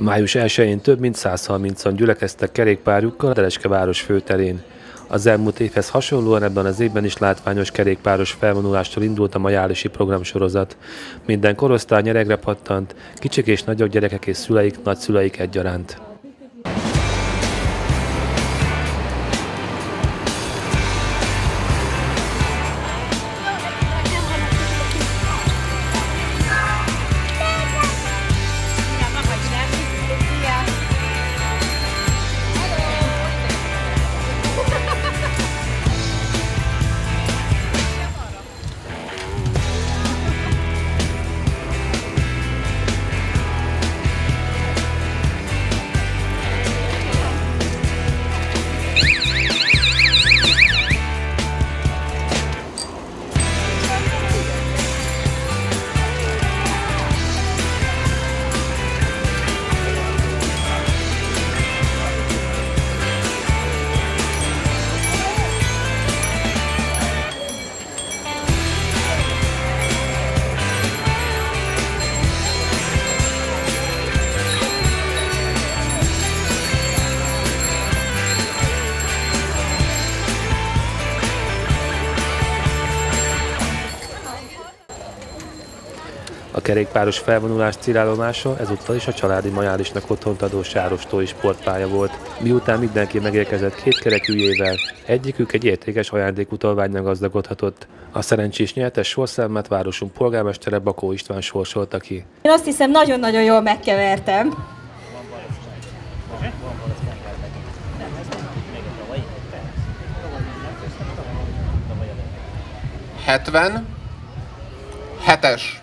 Május 1-én több mint 130-an gyülekeztek kerékpárjukkal a Derecske város főterén. Az elmúlt évhez hasonlóan ebben az évben is látványos kerékpáros felvonulástól indult a majálisi programsorozat. Minden korosztály nyeregre pattant, kicsik és nagyobb gyerekek és szüleik, nagyszüleik egyaránt. A kerékpáros felvonulás célállomása ezúttal is a családi majálisnak otthont adó Sárostói sportpálya volt. Miután mindenki megérkezett kétkerekűjével, egyikük egy értékes ajándékutalvánnyal gazdagodhatott. A szerencsés nyertes sorszámát városunk polgármestere Bakó István sorsolta ki. Én azt hiszem, nagyon-nagyon jól megkevertem. Hetes.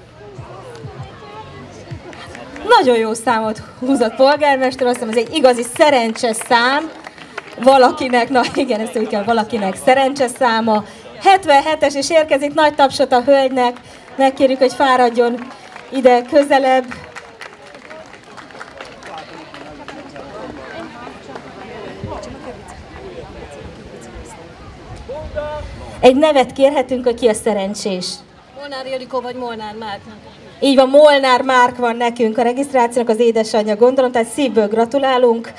Nagyon jó számot húzott polgármester, azt hiszem, ez egy igazi szerencses szám valakinek, na igen, ezt úgy kell, valakinek szerencses száma. 77-es, és érkezik, nagy tapsot a hölgynek, megkérjük, hogy fáradjon ide közelebb. Egy nevet kérhetünk, hogy ki a szerencsés. Molnár Ildikó vagy Molnár Márk. Így van, Molnár Márk van nekünk a regisztrációnak az édesanyja, gondolom, tehát szívből gratulálunk.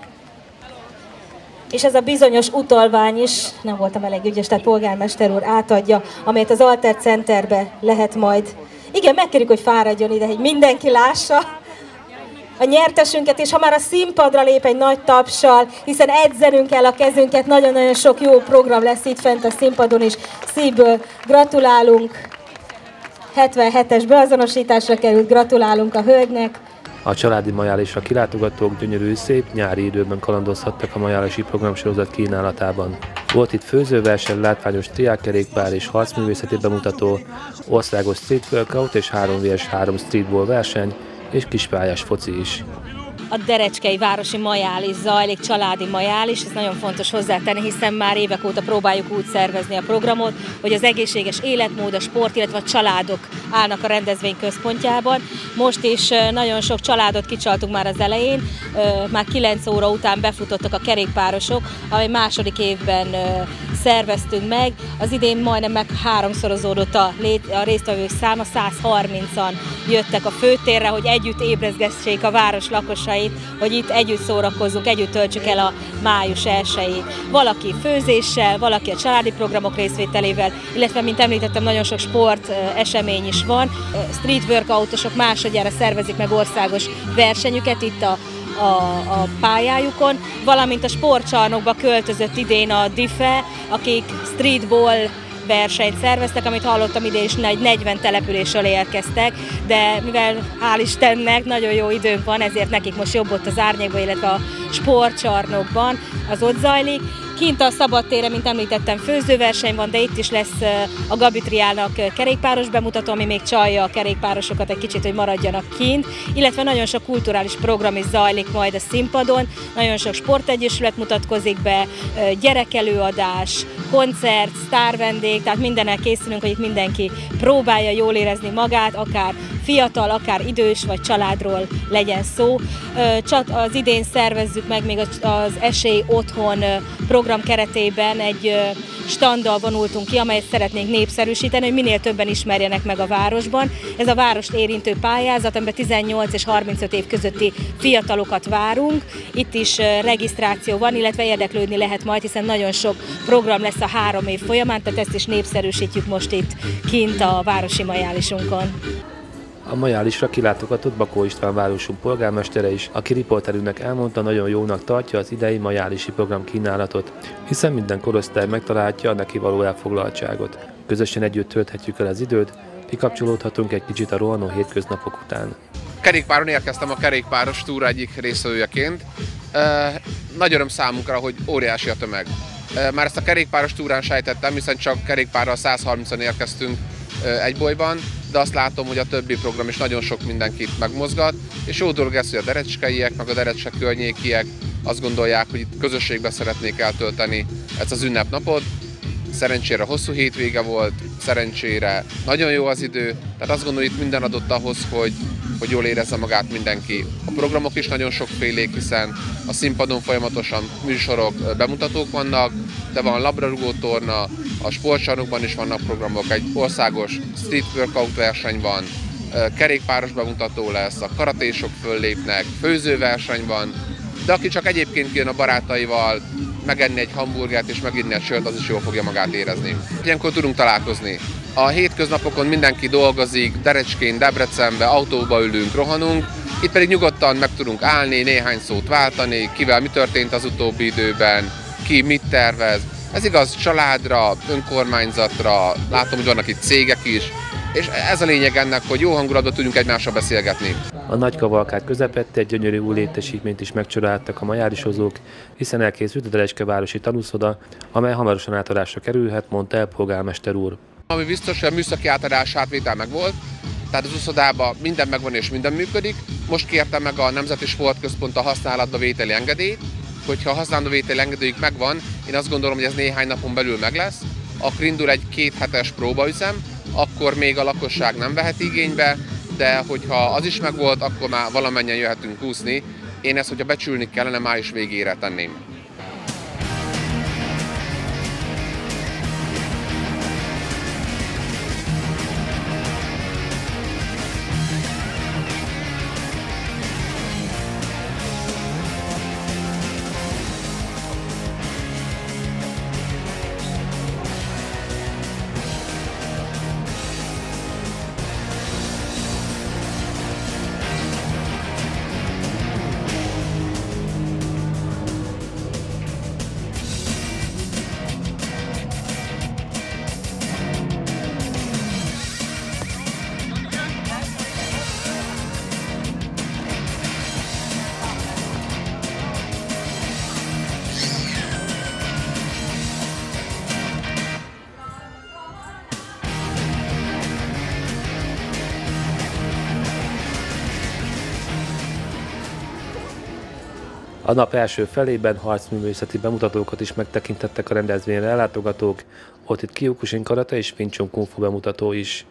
És ez a bizonyos utalvány is, nem voltam elég ügyes, tehát polgármester úr átadja, amelyet az Alter Centerbe lehet majd. Igen, megkérjük, hogy fáradjon ide, hogy mindenki lássa a nyertesünket, és ha már a színpadra lép egy nagy tapssal, hiszen edzerünk el a kezünket, nagyon-nagyon sok jó program lesz itt fent a színpadon is, szívből gratulálunk. 77-es beazonosításra került, gratulálunk a hölgynek. A családi majálisra kilátogatók gyönyörű, szép nyári időben kalandozhattak a majálisi programsorozat kínálatában. Volt itt főzőverseny, látványos triálkerékpár és harcművészeti bemutató, országos street workout és 3vs3 streetball verseny és kispályás foci is. A Derecskei városi majális zajlik, családi majális, ez nagyon fontos hozzátenni, hiszen már évek óta próbáljuk úgy szervezni a programot, hogy az egészséges életmód, a sport, illetve a családok állnak a rendezvény központjában. Most is nagyon sok családot kicsaltunk már az elején, már 9 óra után befutottak a kerékpárosok, amely második évben szerveztünk meg. Az idén majdnem meg háromszorozódott a résztvevők száma, 130-an jöttek a főtérre, hogy együtt ébrezgessék a város lakosait, hogy itt együtt szórakozzunk, együtt töltsük el a május 1-ét. Valaki főzéssel, valaki a családi programok részvételével, illetve, mint említettem, nagyon sok sport esemény is van. Street workoutosok másodjára szervezik meg országos versenyüket itt a pályájukon, valamint a sportcsarnokba költözött idén a DIFE, akik streetball versenyt szerveztek, amit hallottam, idén is 40 településről érkeztek, de mivel hál' Istennek nagyon jó időnk van, ezért nekik most jobb ott az árnyékban, illetve a sportcsarnokban az ott zajlik. Kint a szabadtéren, mint említettem, főzőverseny van, de itt is lesz a Gabi Triálnak kerékpáros bemutató, ami még csalja a kerékpárosokat egy kicsit, hogy maradjanak kint, illetve nagyon sok kulturális program is zajlik majd a színpadon, nagyon sok sportegyesület mutatkozik be, gyerekelőadás, koncert, sztárvendég, tehát mindennel készülünk, hogy itt mindenki próbálja jól érezni magát, akár fiatal, akár idős vagy családról legyen szó. Az idén szervezzük meg még az Esély Otthon program keretében egy standdal vonultunk ki, amelyet szeretnénk népszerűsíteni, hogy minél többen ismerjenek meg a városban. Ez a várost érintő pályázat, amiben 18 és 35 év közötti fiatalokat várunk. Itt is regisztráció van, illetve érdeklődni lehet majd, hiszen nagyon sok program lesz a 3 év folyamán, tehát ezt is népszerűsítjük most itt kint a városi majálisunkon. A majálisra kilátogatott Bakó István városunk polgármestere is, aki riporterünknek elmondta, nagyon jónak tartja az idei majálisi program kínálatot, hiszen minden korosztály megtalálja a neki való elfoglaltságot. Közösen együtt tölthetjük el az időt, kikapcsolódhatunk egy kicsit a rohanó hétköznapok után. Kerékpáron érkeztem a kerékpáros túra egyik részvevőjeként. Nagy öröm számunkra, hogy óriási a tömeg. Már ezt a kerékpáros túrán sejtettem, hiszen csak kerékpárral 130-an érkeztünk egy bolyban, de azt látom, hogy a többi program is nagyon sok mindenkit megmozgat, és jó dolog ez, hogy a derecskeiek, meg a Derecske környékiek azt gondolják, hogy itt közösségbe szeretnék eltölteni ezt az ünnepnapot. Szerencsére hosszú hétvége volt, szerencsére nagyon jó az idő, tehát azt gondolom, hogy itt minden adott ahhoz, hogy jól érezze magát mindenki. A programok is nagyon sokfélék, hiszen a színpadon folyamatosan műsorok, bemutatók vannak, de van labdarúgótorna, a sportcsarnokban is vannak programok, egy országos street workout verseny van, kerékpáros bemutató lesz, a karatésok föllépnek, főzőverseny van, de aki csak egyébként kijön a barátaival, megenni egy hamburgert és meginni egy sört, az is jól fogja magát érezni. Ilyenkor tudunk találkozni. A hétköznapokon mindenki dolgozik, Derecskén, Debrecenbe, autóba ülünk, rohanunk, itt pedig nyugodtan meg tudunk állni, néhány szót váltani, kivel mi történt az utóbbi időben, ki mit tervez. Ez igaz családra, önkormányzatra, látom, hogy vannak itt cégek is, és ez a lényeg ennek, hogy jó hangulatban tudjunk egymással beszélgetni. A nagy kavalkád közepette egy gyönyörű új létesítményt is megcsodáltak a majálisozók, hiszen elkészült a Derecske városi tanúszoda, amely hamarosan átadásra kerülhet, mondta el polgármester úr. Ami biztos, hogy a műszaki átadás átvétel megvolt, tehát az úszodában minden megvan és minden működik. Most kértem meg a Nemzeti Sportközpont a használatba vételi engedélyt, hogyha a használatba vételi engedélyük megvan, én azt gondolom, hogy ez néhány napon belül meg lesz, akkor indul egy 2 hetes próbaüzem, akkor még a lakosság nem vehet igénybe, de hogyha az is megvolt, akkor már valamennyien jöhetünk úszni. Én ezt, hogyha becsülni kellene, május végére tenném. A nap első felében harcművészeti bemutatókat is megtekintettek a rendezvényre ellátogatók, ott itt Kyokushin karate és Wing Chun Kung Fu bemutató is.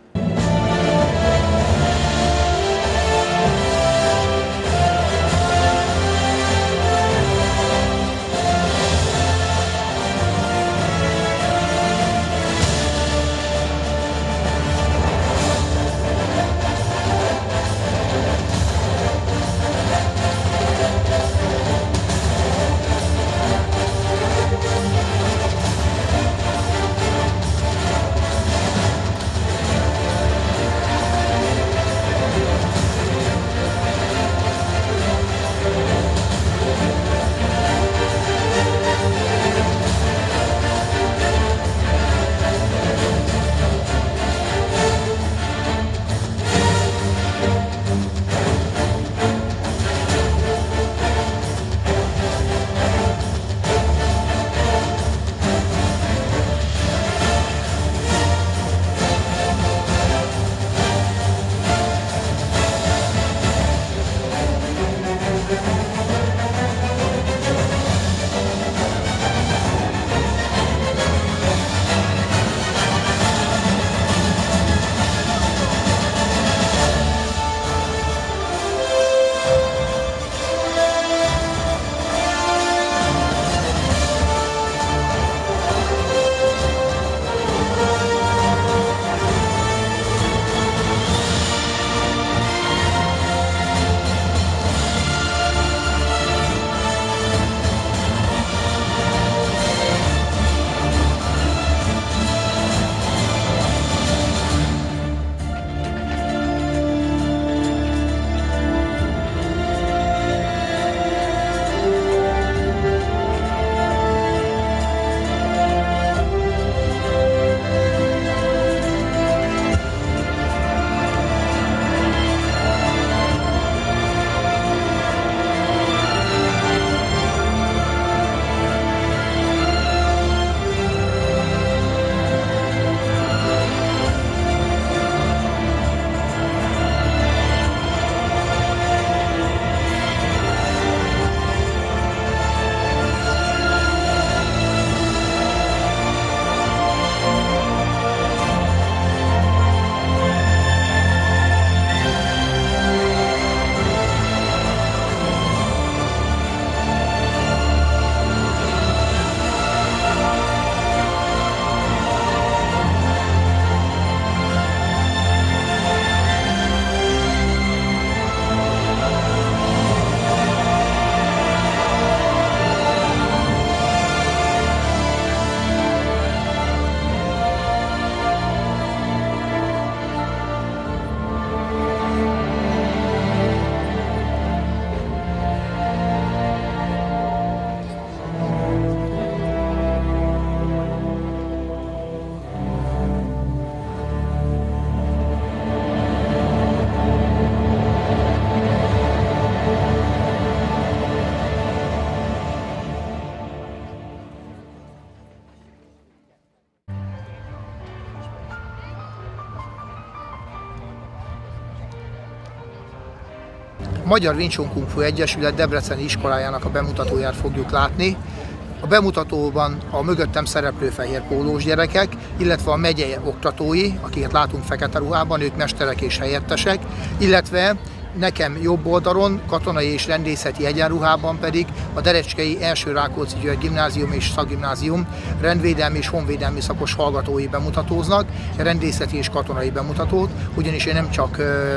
Magyar Wing Chun Kung Fu Egyesület debreceni iskolájának a bemutatóját fogjuk látni. A bemutatóban a mögöttem szereplő fehér pólós gyerekek, illetve a megye oktatói, akiket látunk fekete ruhában, ők mesterek és helyettesek, illetve nekem jobb oldalon, katonai és rendészeti egyenruhában pedig a Derecskei első Rákóczi György gimnázium és szakgimnázium rendvédelmi és honvédelmi szakos hallgatói bemutatóznak, rendészeti és katonai bemutatót, ugyanis én nem csak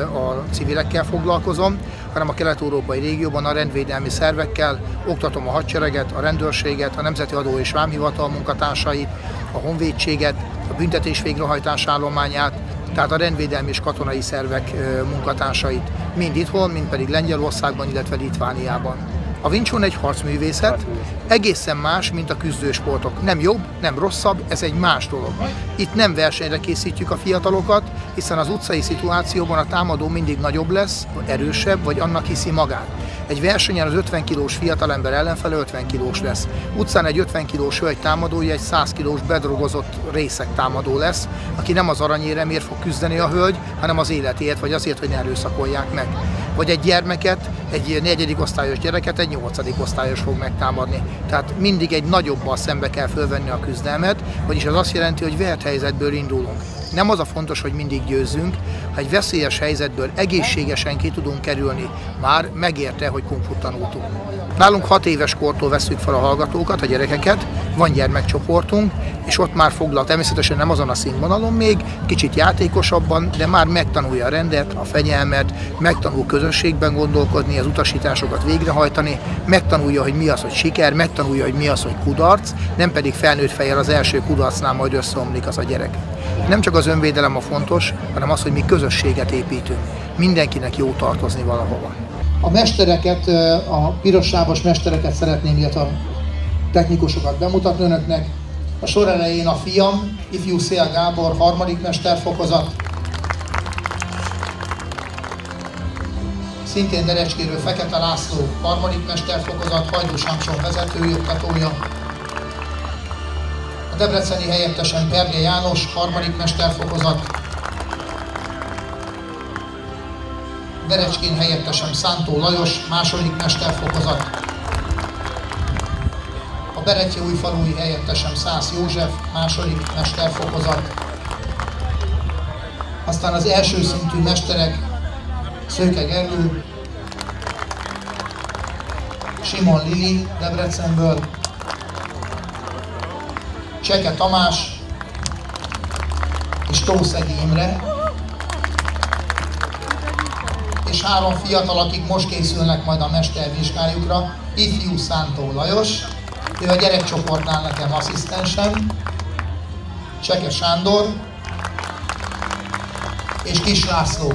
a civilekkel foglalkozom, hanem a kelet-európai régióban a rendvédelmi szervekkel, oktatom a hadsereget, a rendőrséget, a Nemzeti Adó és Vámhivatal munkatársait, a honvédséget, a büntetés végrehajtás állományát, tehát a rendvédelmi és katonai szervek munkatársait, mind itthon, mind pedig Lengyelországban, illetve Litvániában. A Wing Chun egy harcművészet, egészen más, mint a küzdősportok. Nem jobb, nem rosszabb, ez egy más dolog. Itt nem versenyre készítjük a fiatalokat, hiszen az utcai szituációban a támadó mindig nagyobb lesz, erősebb, vagy annak hiszi magát. Egy versenyen az 50 kilós fiatalember ellenfele 50 kilós lesz. Utcán egy 50 kilós hölgy támadója egy 100 kilós bedrogozott részeg támadó lesz, aki nem az aranyéremért fog küzdeni a hölgy, hanem az életéért, vagy azért, hogy ne erőszakolják meg. Vagy egy gyermeket, egy 4. osztályos gyereket egy 8. osztályos fog megtámadni. Tehát mindig egy nagyobbal szembe kell fölvenni a küzdelmet, vagyis az azt jelenti, hogy vert helyzetből indulunk. Nem az a fontos, hogy mindig győzzünk, ha egy veszélyes helyzetből egészségesen ki tudunk kerülni, már megérte, hogy kung fu tanultunk. Nálunk 6 éves kortól vesszük fel a hallgatókat, a gyerekeket, van gyermekcsoportunk, és ott már foglal, természetesen nem azon a színvonalon még, kicsit játékosabban, de már megtanulja a rendet, a fegyelmet, megtanul közösségben gondolkodni, az utasításokat végrehajtani, megtanulja, hogy mi az, hogy siker, megtanulja, hogy mi az, hogy kudarc, nem pedig felnőtt fejjel az első kudarcnál majd összeomlik az a gyerek. Nem csak az önvédelem a fontos, hanem az, hogy mi közösséget építünk. Mindenkinek jó tartozni valahova. A mestereket, a pirossávos mestereket szeretném, illetve a technikusokat bemutatni önöknek. A sor elején a fiam, ifjú Szél Gábor, 3. mesterfokozat. Szintén Derecskéről Fekete László, 3. mesterfokozat, Hajdú Sámson vezetői oktatója. A debreceni helyettesen Perge János, 3. mesterfokozat. Derecskén helyettesem Szántó Lajos, 2. mesterfokozat. A Berettyóújfalui helyettesem Szász József, 2. mesterfokozat. Aztán az első szintű mesterek Szőke Gergő, Simon Lili Debrecenből, Cseke Tamás és Tószegi Imre, és 3 fiatal, akik most készülnek majd a mestervizsgájukra, ifjú Szántó Lajos, ő a gyerekcsoportnál nekem asszisztensem, Cseke Sándor és Kis László.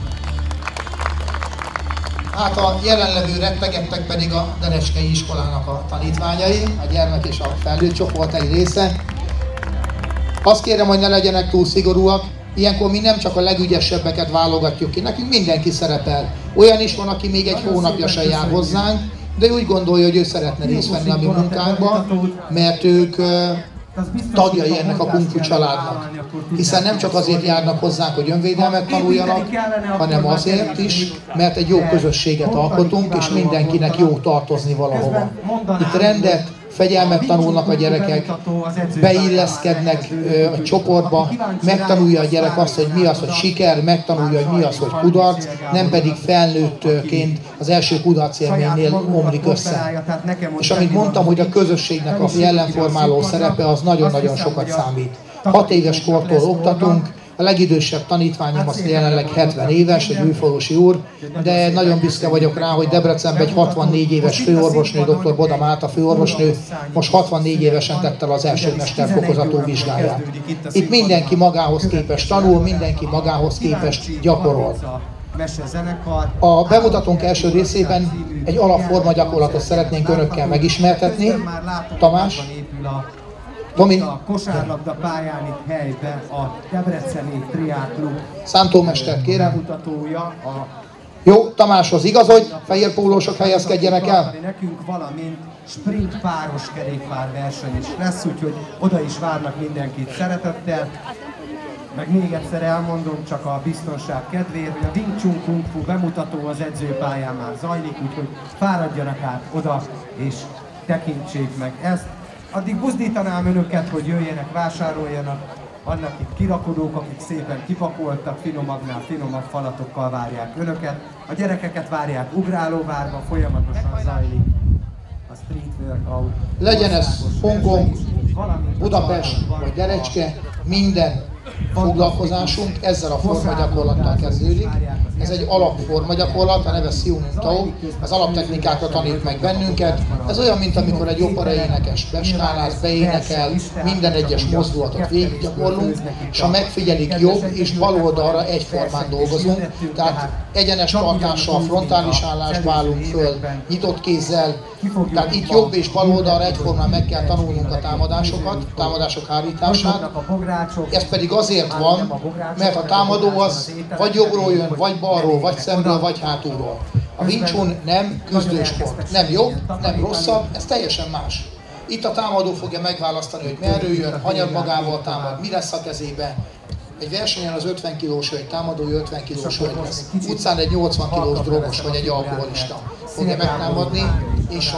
Hát a jelenlevő rettegettek pedig a Derecskei iskolának a tanítványai, a gyermek és a felnőtt csoport egy része. Azt kérem, hogy ne legyenek túl szigorúak, ilyenkor mi nem csak a legügyesebbeket válogatjuk ki, nekünk mindenki szerepel. Olyan is van, aki még egy hónapja se jár hozzánk, de úgy gondolja, hogy ő szeretne részt venni a mi munkánkba, mert ők tagjai ennek a kung fu családnak. Hiszen nem csak azért járnak hozzánk, hogy önvédelmet tanuljanak, hanem azért is, mert egy jó közösséget alkotunk, és mindenkinek jó tartozni valahova. Itt rendet, fegyelmet tanulnak a gyerekek, beilleszkednek a csoportba, megtanulja a gyerek azt, hogy mi az, hogy siker, megtanulja, hogy mi az, hogy kudarc, nem pedig felnőttként az első kudarc élménynél omlik össze. És amit mondtam, hogy a közösségnek a jellemformáló szerepe az nagyon-nagyon sokat számít. 6 éves kortól oktatunk, a legidősebb tanítványom az jelenleg 70 éves, egy újfalusi úr, de nagyon büszke vagyok rá, hogy Debrecenben egy 64 éves főorvosnő, dr. Boda Márta főorvosnő, most 64 évesen tette el az első mesterfokozatú vizsgáját. Itt mindenki magához képest tanul, mindenki magához képest gyakorol. A bemutatónk első részében egy alapforma gyakorlatot szeretnénk önökkel megismertetni. Tamás? Tomi? A kosárlabda pályán itt helyben a Debreceni Triáklub Szántó mestert kérem. Mutatója a... Jó, Tamáshoz igazodj, fehér pólósok helyezkedjenek el. Nekünk, valamint sprint páros kerékpárverseny is lesz, úgyhogy oda is várnak mindenkit szeretettel. Meg még egyszer elmondom, csak a biztonság kedvéért, hogy a Wing Chun Kung Fu bemutató az edzőpályán már zajlik, úgyhogy fáradjanak át oda és tekintsék meg ezt. Addig buzdítanám önöket, hogy jöjjenek, vásároljanak. Vannak itt kirakodók, akik szépen kipakoltak, finomabbnál finomabb falatokkal várják önöket. A gyerekeket várják ugrálóvárba, folyamatosan zajlik a street workout. Legyen ez Hongkong, Budapest vagy Derecske, minden foglalkozásunk ezzel a formagyakorlattal kezdődik. Ez egy alapformagyakorlat, a neve Siu Ning Tao. Az alaptechnikákat tanít meg bennünket. Ez olyan, mint amikor egy opera énekes beskáláz, beénekel, minden egyes mozdulatot végiggyakorlunk, és ha megfigyelik, jobb és bal oldalra egyformán dolgozunk. Tehát egyenes tartással, frontális állásba állunk föl, nyitott kézzel. Tehát itt jobb és bal oldalra egyformán meg kell tanulnunk a támadásokat, támadások hárítását. Ez pedig azért van, mert a támadó az vagy jobbról jön, vagy balról, vagy szemből, vagy hátulról. A Wing Chun nem küzdősport, nem jobb, nem rosszabb, ez teljesen más. Itt a támadó fogja megválasztani, hogy merről jön, hanyag magával támad, mi lesz a kezébe. Egy versenyen az 50 kilós hölgy, támadói 50 kilós hölgy lesz. Utcán egy 80 kilós drogos vagy egy alkoholista fogja megtámadni, és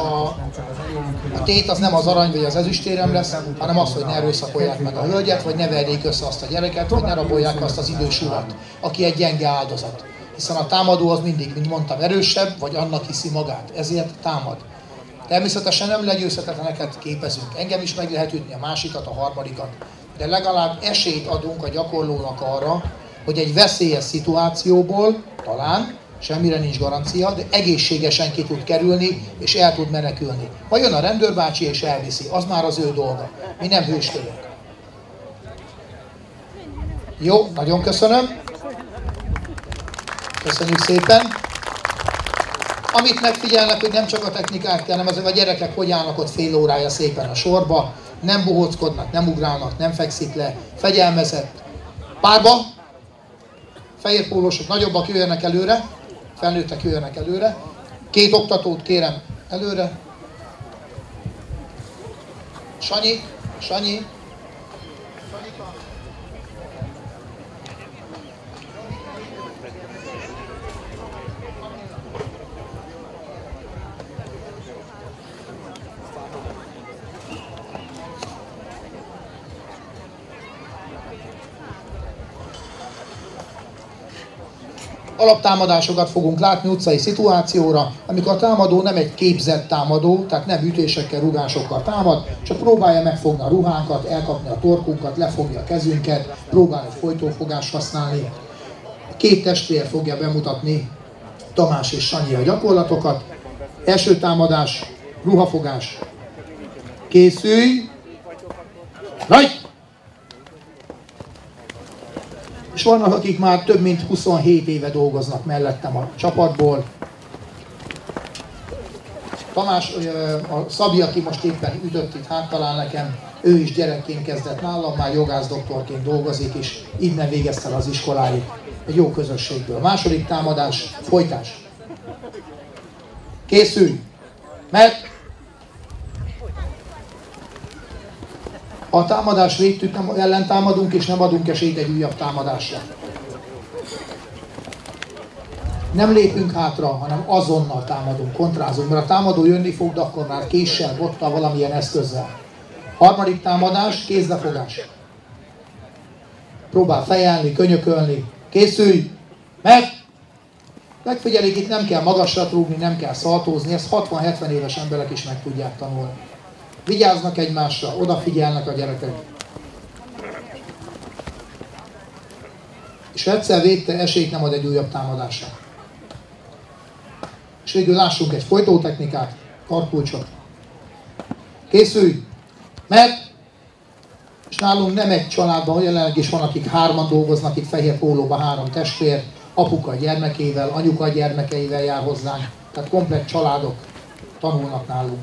a tét az nem az arany vagy az ezüstérem lesz, hanem az, hogy ne erőszakolják meg a hölgyet, vagy ne verjék össze azt a gyereket, vagy ne rabolják azt az idős urat, aki egy gyenge áldozat. Hiszen a támadó az mindig, mint mondtam, erősebb, vagy annak hiszi magát, ezért támad. Természetesen nem legyőzhetetleneket képezünk. Engem is meg lehet ütni, a másikat, a harmadikat. De legalább esélyt adunk a gyakorlónak arra, hogy egy veszélyes szituációból, talán, semmire nincs garancia, de egészségesen ki tud kerülni, és el tud menekülni. Ha jön a rendőrbácsi és elviszi, az már az ő dolga. Mi nem hősködünk. Jó, nagyon köszönöm. Köszönjük szépen. Amit megfigyelnek, hogy nem csak a technikák, hanem azok a gyerekek hogy állnak ott fél órája szépen a sorba, nem bohóckodnak, nem ugrálnak, nem fekszik le, fegyelmezett. Párba, fehér pólósok, nagyobbak jöjjenek előre, felnőttek jöjjenek előre. Két oktatót kérem előre. Sanyi, Sanyi. Alaptámadásokat fogunk látni utcai szituációra, amikor a támadó nem egy képzett támadó, tehát nem ütésekkel, rúgásokkal támad, csak próbálja megfogni a ruhánkat, elkapni a torkunkat, lefogja a kezünket, próbál egy folytófogást használni. Két testvér fogja bemutatni, Tamás és Sanyi, a gyakorlatokat. Első támadás, ruhafogás. Készülj! Nagy! És vannak, akik már több mint 27 éve dolgoznak mellettem a csapatból. Tamás, a Szabi, aki most éppen ütött itt háttalán nekem, ő is gyerekként kezdett nálam, már jogász-doktorként dolgozik, és innen végezte el az iskoláit. Egy jó közösségből. Második támadás, folytás. Készülj! Mert a támadás végtük, ellen támadunk, és nem adunk esélyt egy újabb támadásra. Nem lépünk hátra, hanem azonnal támadunk, kontrázunk, mert a támadó jönni fog, de akkor már késsel, bottal, valamilyen eszközzel. Harmadik támadás, kézlefogás. Próbál fejelni, könyökölni. Készülj! Megfigyelik, itt nem kell magasra rúgni, nem kell szaltózni, ezt 60-70 éves emberek is meg tudják tanulni. Vigyáznak egymásra, odafigyelnek a gyerekek. És ha egyszer végte, esélyt nem ad egy újabb támadásra. És végül lássunk egy folytótechnikát, karkulcsot. Készülj! És nálunk nem egy családban, jelenleg is van, akik hárman dolgoznak itt fehér pólóban, 3 testvér, apuka gyermekével, anyuka gyermekeivel jár hozzánk, tehát komplett családok tanulnak nálunk.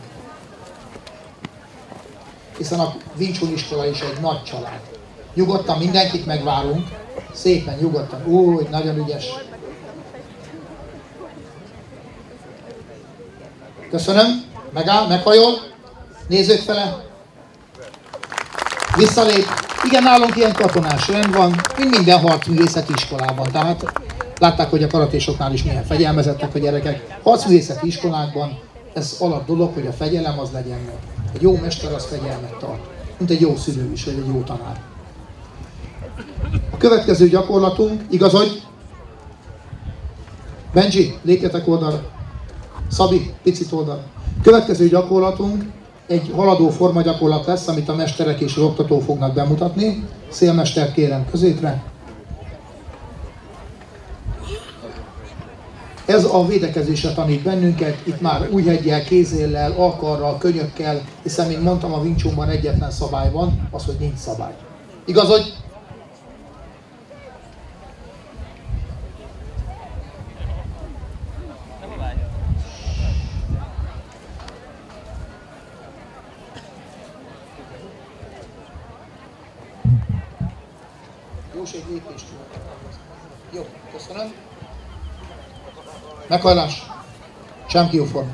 Hiszen a Wing Chun iskola is egy nagy család. Nyugodtan mindenkit megvárunk, szépen, nyugodtan. Úgy, nagyon ügyes. Köszönöm. Megáll, meghajol, nézők fele, visszalép. Igen, nálunk ilyen katonás rend van, mint minden harcművészeti iskolában. Tehát látták, hogy a karatésoknál is milyen fegyelmezettek a gyerekek. Harcművészeti iskolákban ez alap dolog, hogy a fegyelem az legyen meg. Egy jó mester az fegyelmet tart, mint egy jó szülő is, vagy egy jó tanár. A következő gyakorlatunk, igazodj! Benji, lépjetek oldalra. Szabi, picit oldalra. Következő gyakorlatunk egy haladó formagyakorlat lesz, amit a mesterek és az oktató fognak bemutatni. Szélmestert kérem középre. Ez a védekezésre tanít bennünket, itt már újheggyel, kézéllel, alkarral, könyökkel, hiszen, mint mondtam, a Wing Chunban egyetlen szabály van, az, hogy nincs szabály. Igazodj! Egy lépést. Jó, köszönöm. Meghajlás. Champion forma.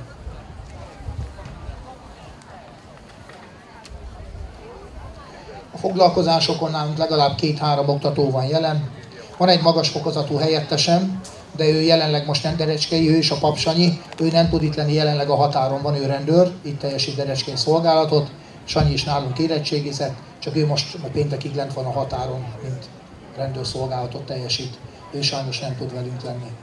A foglalkozásokon nálunk legalább 2-3 oktató van jelen. Van egy magas fokozatú helyettesem, de ő jelenleg most nem Derecskei, ő is a Pap Sanyi. Ő nem tud itt lenni, jelenleg a határon van, ő rendőr, itt teljesít Derecskei szolgálatot. Sanyi is nálunk érettségizett, csak ő most péntekig lent van a határon, mint rendőrszolgálatot teljesít. Ő sajnos nem tud velünk lenni.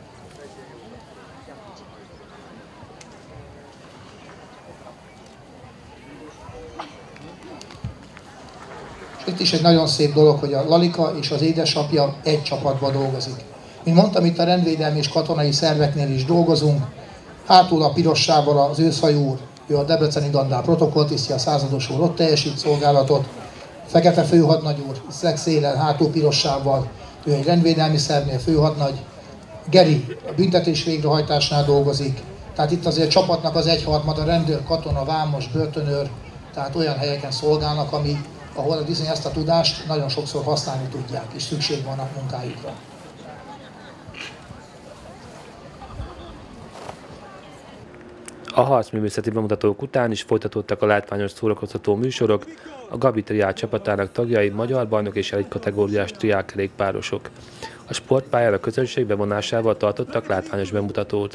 És itt is egy nagyon szép dolog, hogy a Lalika és az édesapja egy csapatban dolgozik. Mint mondtam, itt a rendvédelmi és katonai szerveknél is dolgozunk. Hátul a pirossával az őszhajú úr, ő a debreceni dandár protokolltisztje, a százados úr ott teljesít szolgálatot. Fekete főhadnagy úr, szegszélen, hátul pirossával, ő egy rendvédelmi szervnél főhadnagy. Geri a büntetés végrehajtásnál dolgozik. Tehát itt azért a csapatnak az egyharmada rendőr, katona, vámos, börtönőr, tehát olyan helyeken szolgálnak, ahol bizony ezt a tudást nagyon sokszor használni tudják, és szükség van a munkájukra. A harcművészeti bemutatók után is folytatódtak a látványos szórakoztató műsorok, a Gabi Triál csapatának tagjai magyar bajnok és elit kategóriás triálkerékpárosok. A sportpályán a közönség bevonásával tartottak látványos bemutatót.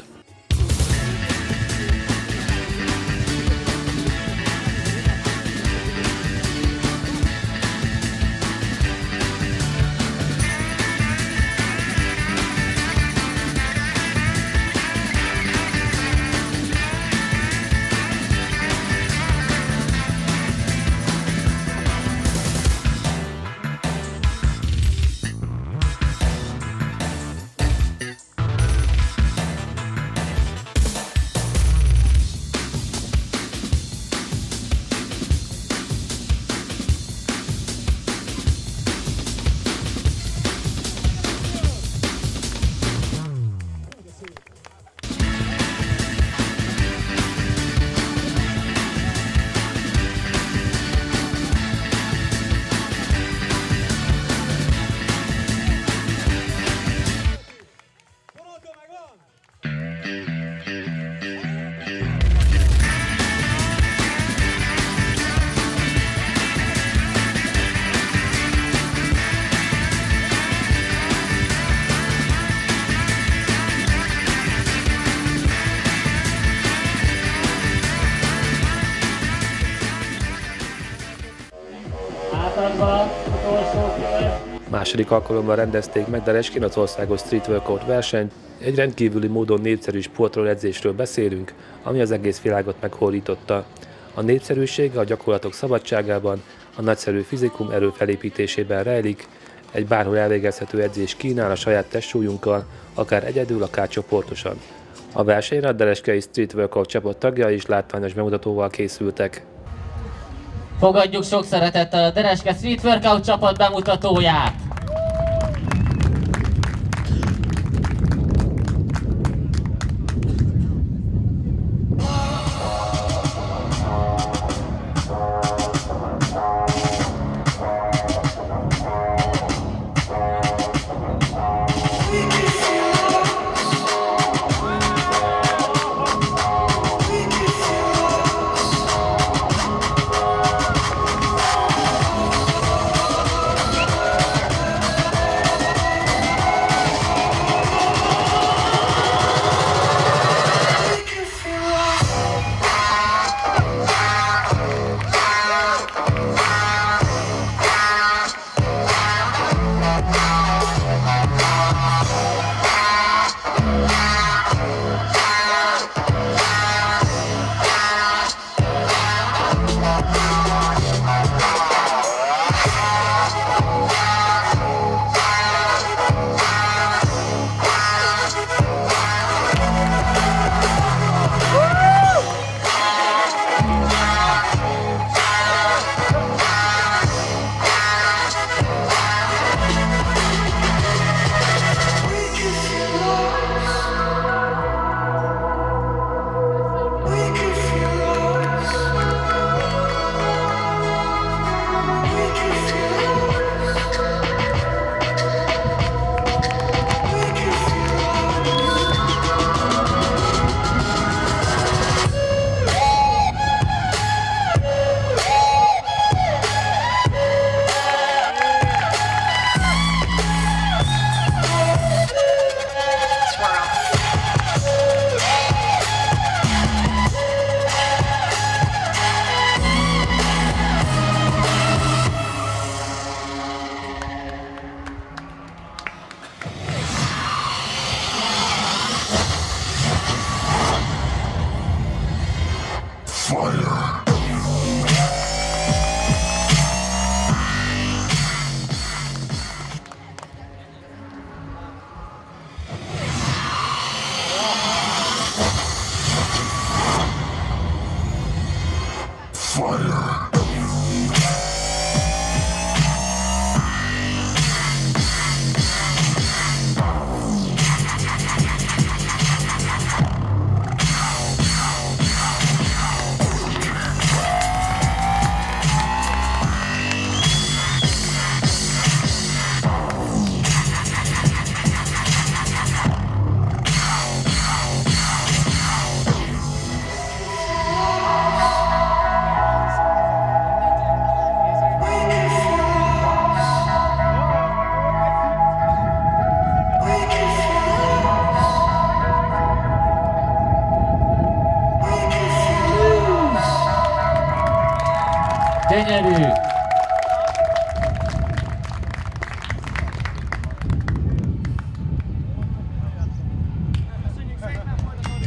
Második alkalommal rendezték meg Derecskén az országos street workout versenyt. Egy rendkívüli módon népszerű sportról, edzésről beszélünk, ami az egész világot meghódította. A népszerűsége a gyakorlatok szabadságában, a nagyszerű fizikum erő felépítésében rejlik, egy bárhol elvégezhető edzés kínál a saját testsúlyunkkal, akár egyedül, akár csoportosan. A versenyre a Derecskei Street Workout csapat tagjai is látványos bemutatóval készültek. Fogadjuk sok szeretettel a Derecske Street Workout csapat bemutatóját!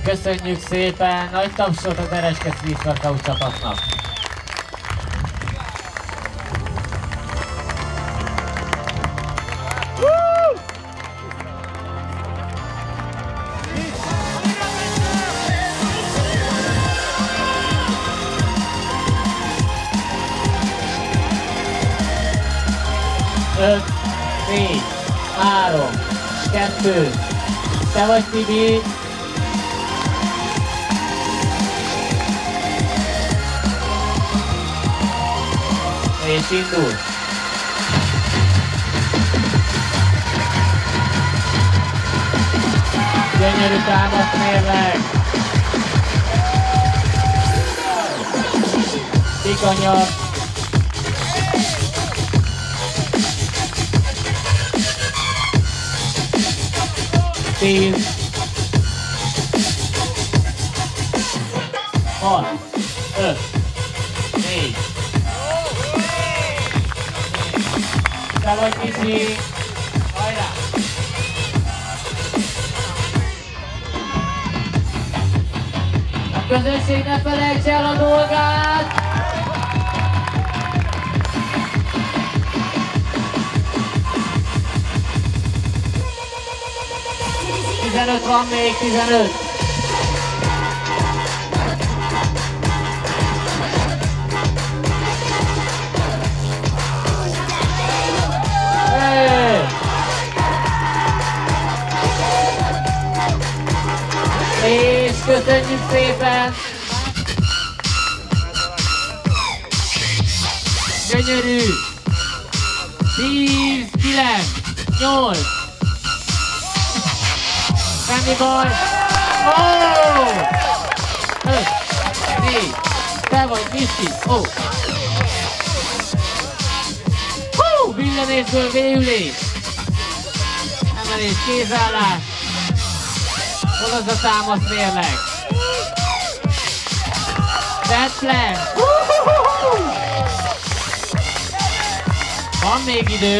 Köszönjük szépen, nagy tapsot a Dereske Street Workout csapatnak. Öt, 4, 3, 2, te vagy Tibi. És indul. Gyönyörű támasz mérleg. Tikanyag. Tíz. 6, 5, 4. Te vagy Misi. Hajrá! A közönség ne felejtse el a dolgát! Tizenöt van még, 15. És köszönjük szépen! Gyönyörű! 10, 9, 8. Semmi baj! Oh! 5, 4, te vagy Misi! Oh! Villanésből véülés! Emelés, kézállás! Hol az a támasz mérleg? Deadplan! Van még idő!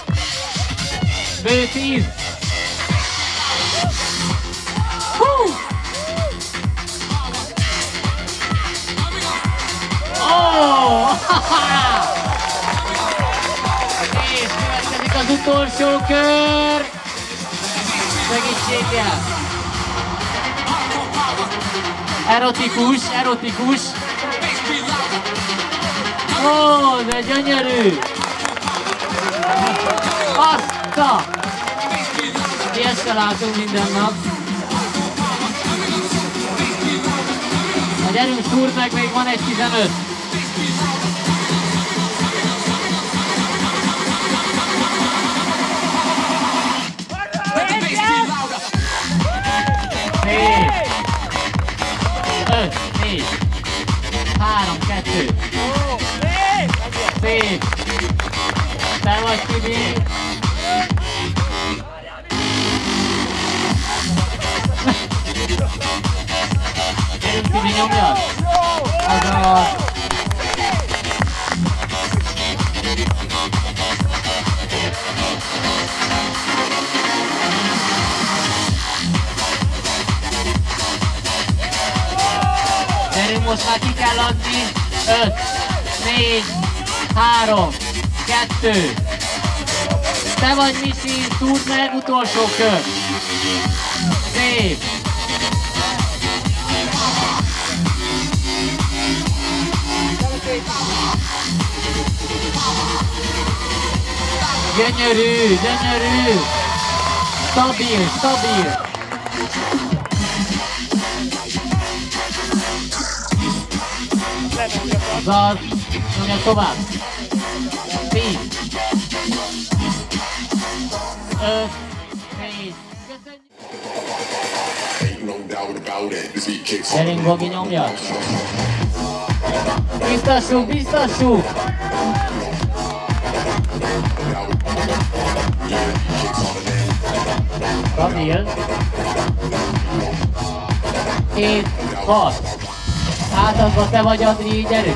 Bő 10! Oh! És következik az utolsó kör! Segítséggel! Erotikus, erotikus! Ó, de gyönyörű! Azt a! Ilyet se látunk minden nap! Na gyerünk, szúrd meg, még van egy 15! Négy! 5, 4, 3, 2. Szép! Te vagy Tibi! Gyerünk Tibi, nyomjad! Azaz! Gyerünk, most már ki kell adni! 5, 4, 3, 2. Te vagy Misi, szúrd meg, utolsó kör! Szép! Gyönyörű, gyönyörű! Stabil, stabil! Azaz, nyomja tovább! 10, 5, 4, köszönjük! Gyerünk, Bogi, nyomja! Biztassuk, biztassuk! Stabil! 7, 6. Átadva te vagy, Adri, gyerünk!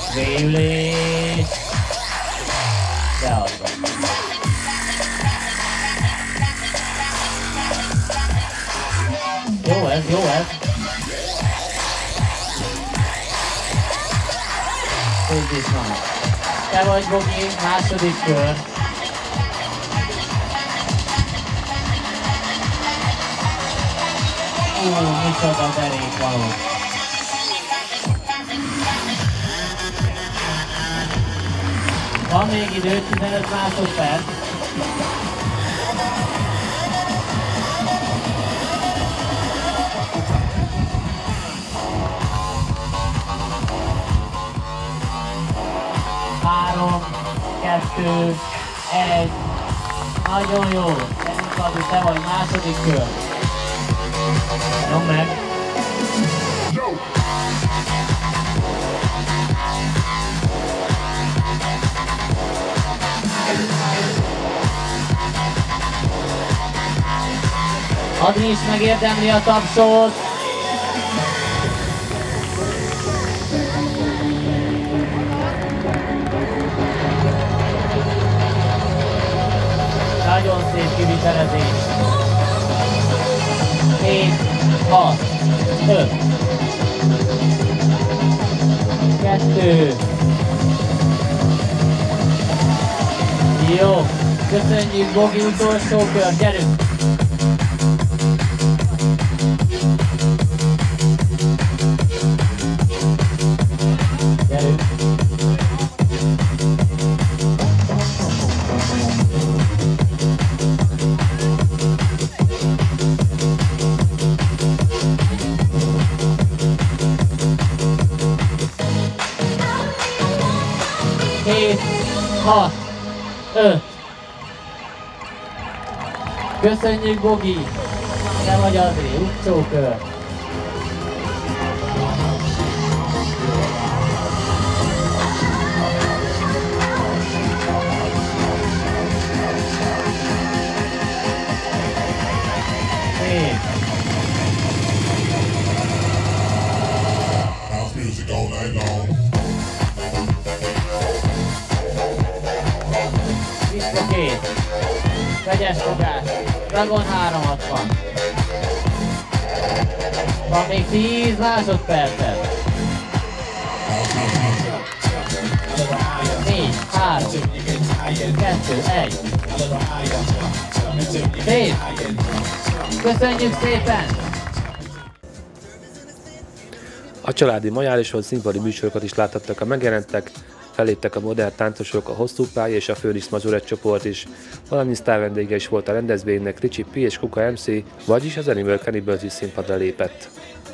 Végülés. Beadva. Jó ez, jó ez. Fordítva. Te vagy, Bogi, második kör. Micsoda derékvaló. Van még idő, 15 másodperc. Három, kettő, egy. Nagyon jó. Adi, te vagy második kör. Nyom meg. Adi is megérdemli a tapsot. Nagyon szép kivitelezés. 7, 6, 5, 2. Jó, köszönjük, Bogi, utolsó kör, gyerünk! Gyerünk! Hét, 6, 5. Köszönjük, Bogi! Te vagy Adri, utolsó kör. Szép! Két. Vegyes fogás. Dragon 360. Van még 10 másodpercet. 4, 3, 2, 1. Szép! Köszönjük szépen! A családi majálison színpadi műsorokat is láthattak a megjelentek, felléptek a modern táncosok, a hosszú pálya és a Főnisz Mazurett csoport is, valamint sztárvendége is volt a rendezvénynek, Ricsi P és Kuka MC, vagyis az Animal Cannibals is színpadra lépett.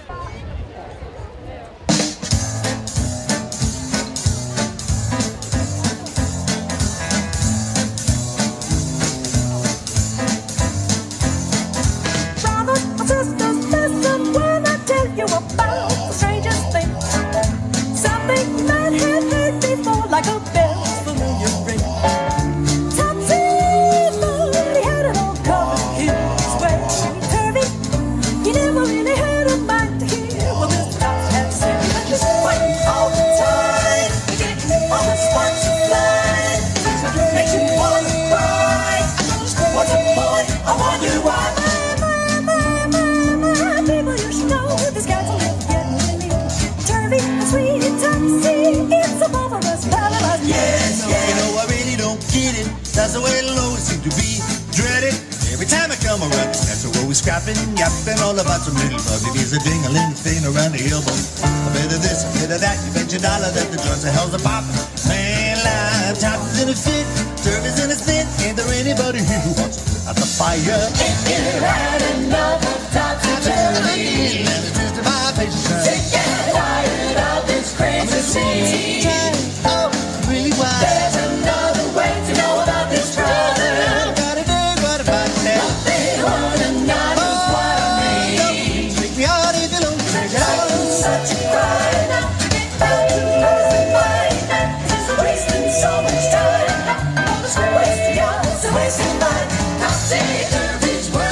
That's the way it'll always seem to be dreaded. Every time I come around, that's the way we're scrapping, yapping all about some little buggy. There's a ding-a-ling thing around the elbow. A bit of this, a bit of that. You bet your dollar that the joints of hell's a pop. Man, live, top is in a fit, service in a stint. Ain't there anybody here who wants to put out the fire? If you had enough of topsy-turvy, let me twist my patience. To get tired of this crazy scene. Oh, really wild. There's another way to know about this brother. Gotta do what about that? Nothing on and not is what I mean. Take me out if you don't take it out. Such a cry not to get back to losing mine. Just wasting so much time. Wasting yours, wasting mine. Topsy-turvy's world.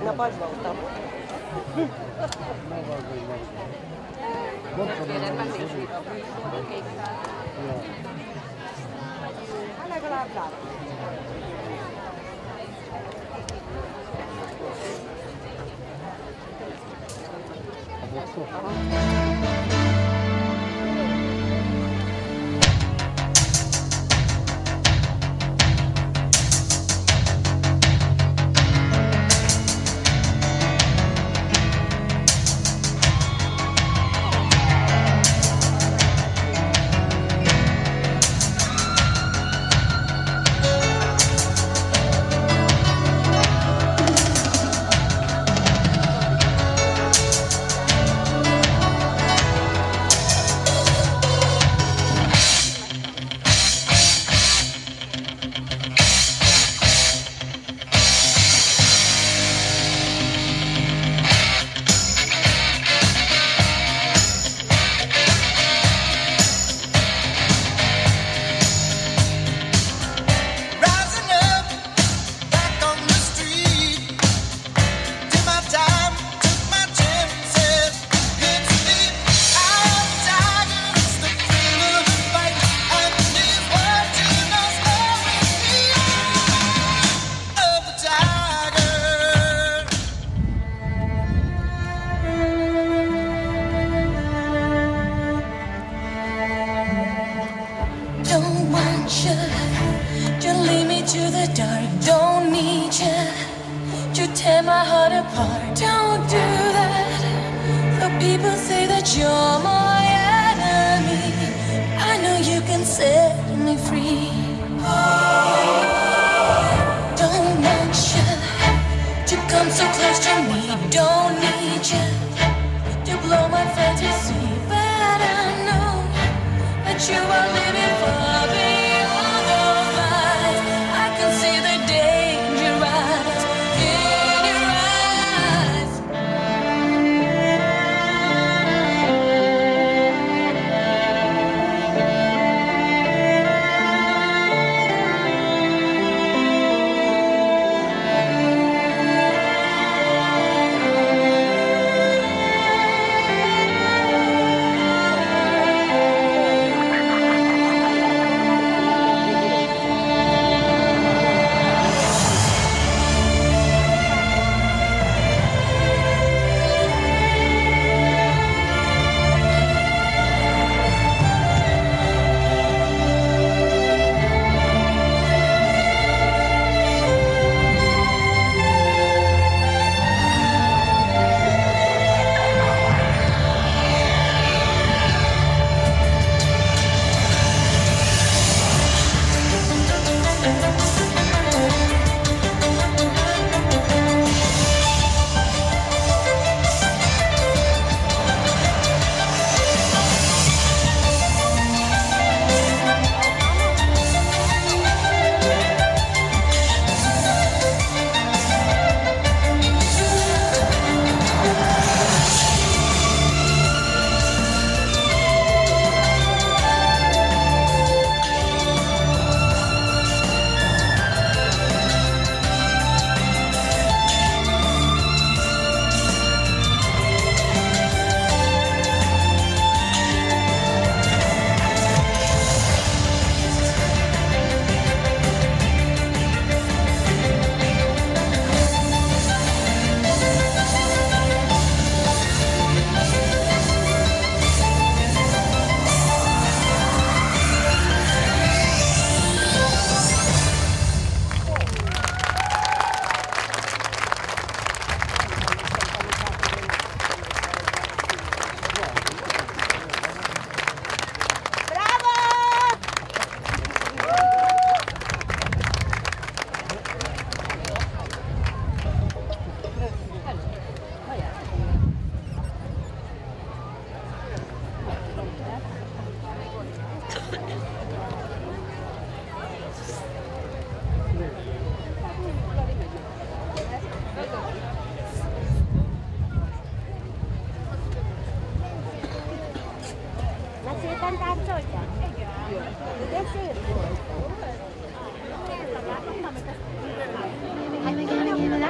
Tegnap az voltam. Legalább látom.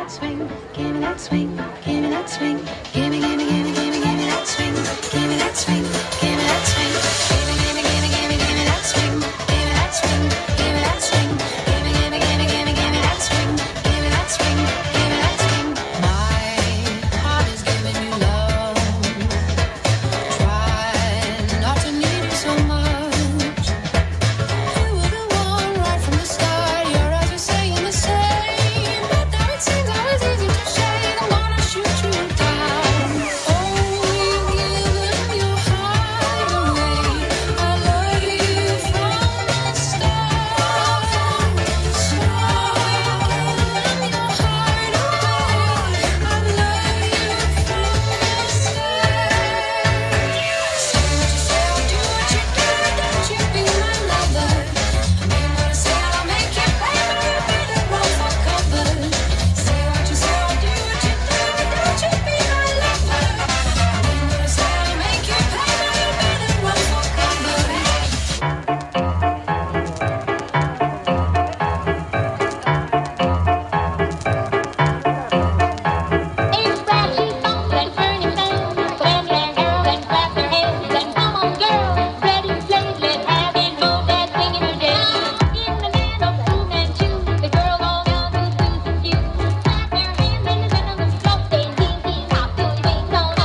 that swing, give me that swing, give me that swing, give me that swing, give me that swing, give me that swing, give me that swing, give me that swing, give me that swing, give me that swing, give me that swing, give me that swing. My heart is giving you love. Try not to need it so much. You were the one right from the start. Your eyes were saying the same, but now it seems always easy to say I wanna shoot you down. Oh, you give your heart away. I love you from the start. So give your heart away. I love you from the start. Say what you say, I'll do what you do. Don't you be my lover. I mean what I say, I'll make you pay. Maybe be the one for cover. Say what you say, I'll do what you do. Don't you be my lover. I mean what I say, I'll make you pay. Maybe be the one for cover. It's flashy phones and burning phones, clap your girls and clap their hands and come on girls, ready play, let's have it, move that thing in your dance. In the land of boom and chew, the girls all down to twos and few. Clap their hands in the middle of the floor, say ding ding hop, do it ding dong.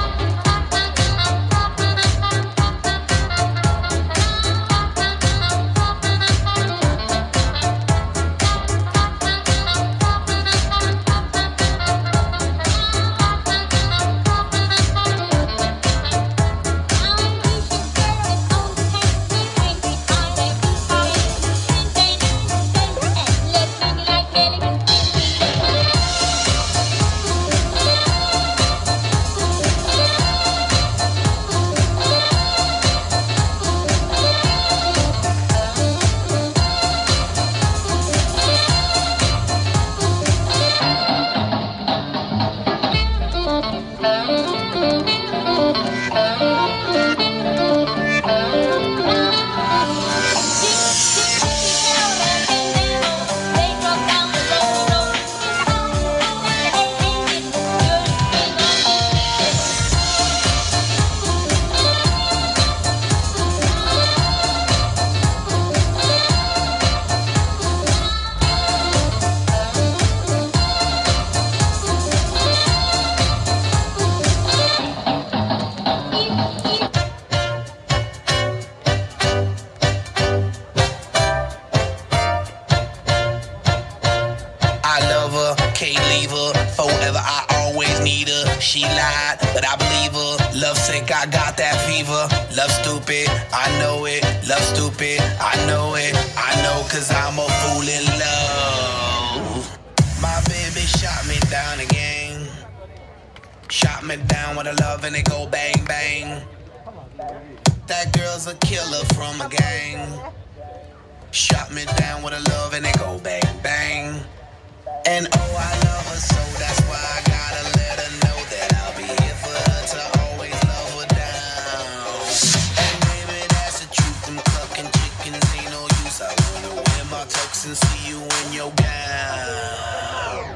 I love her, can't leave her. Forever, I always need her. She lied, but I believe her. Love sick, I got that fever. Love stupid, I know it. Love stupid, I know it. I know, cause I'm a fool in love. My baby shot me down again. Shot me down with a love and it go bang bang. That girl's a killer from a gang. Shot me down with a love and it go bang bang. And oh, I love her so, that's why I gotta let her know that I'll be here for her to always love her down. And baby, that's the truth, them clucking chickens ain't no use. I wanna wear my tux and see you in your gown.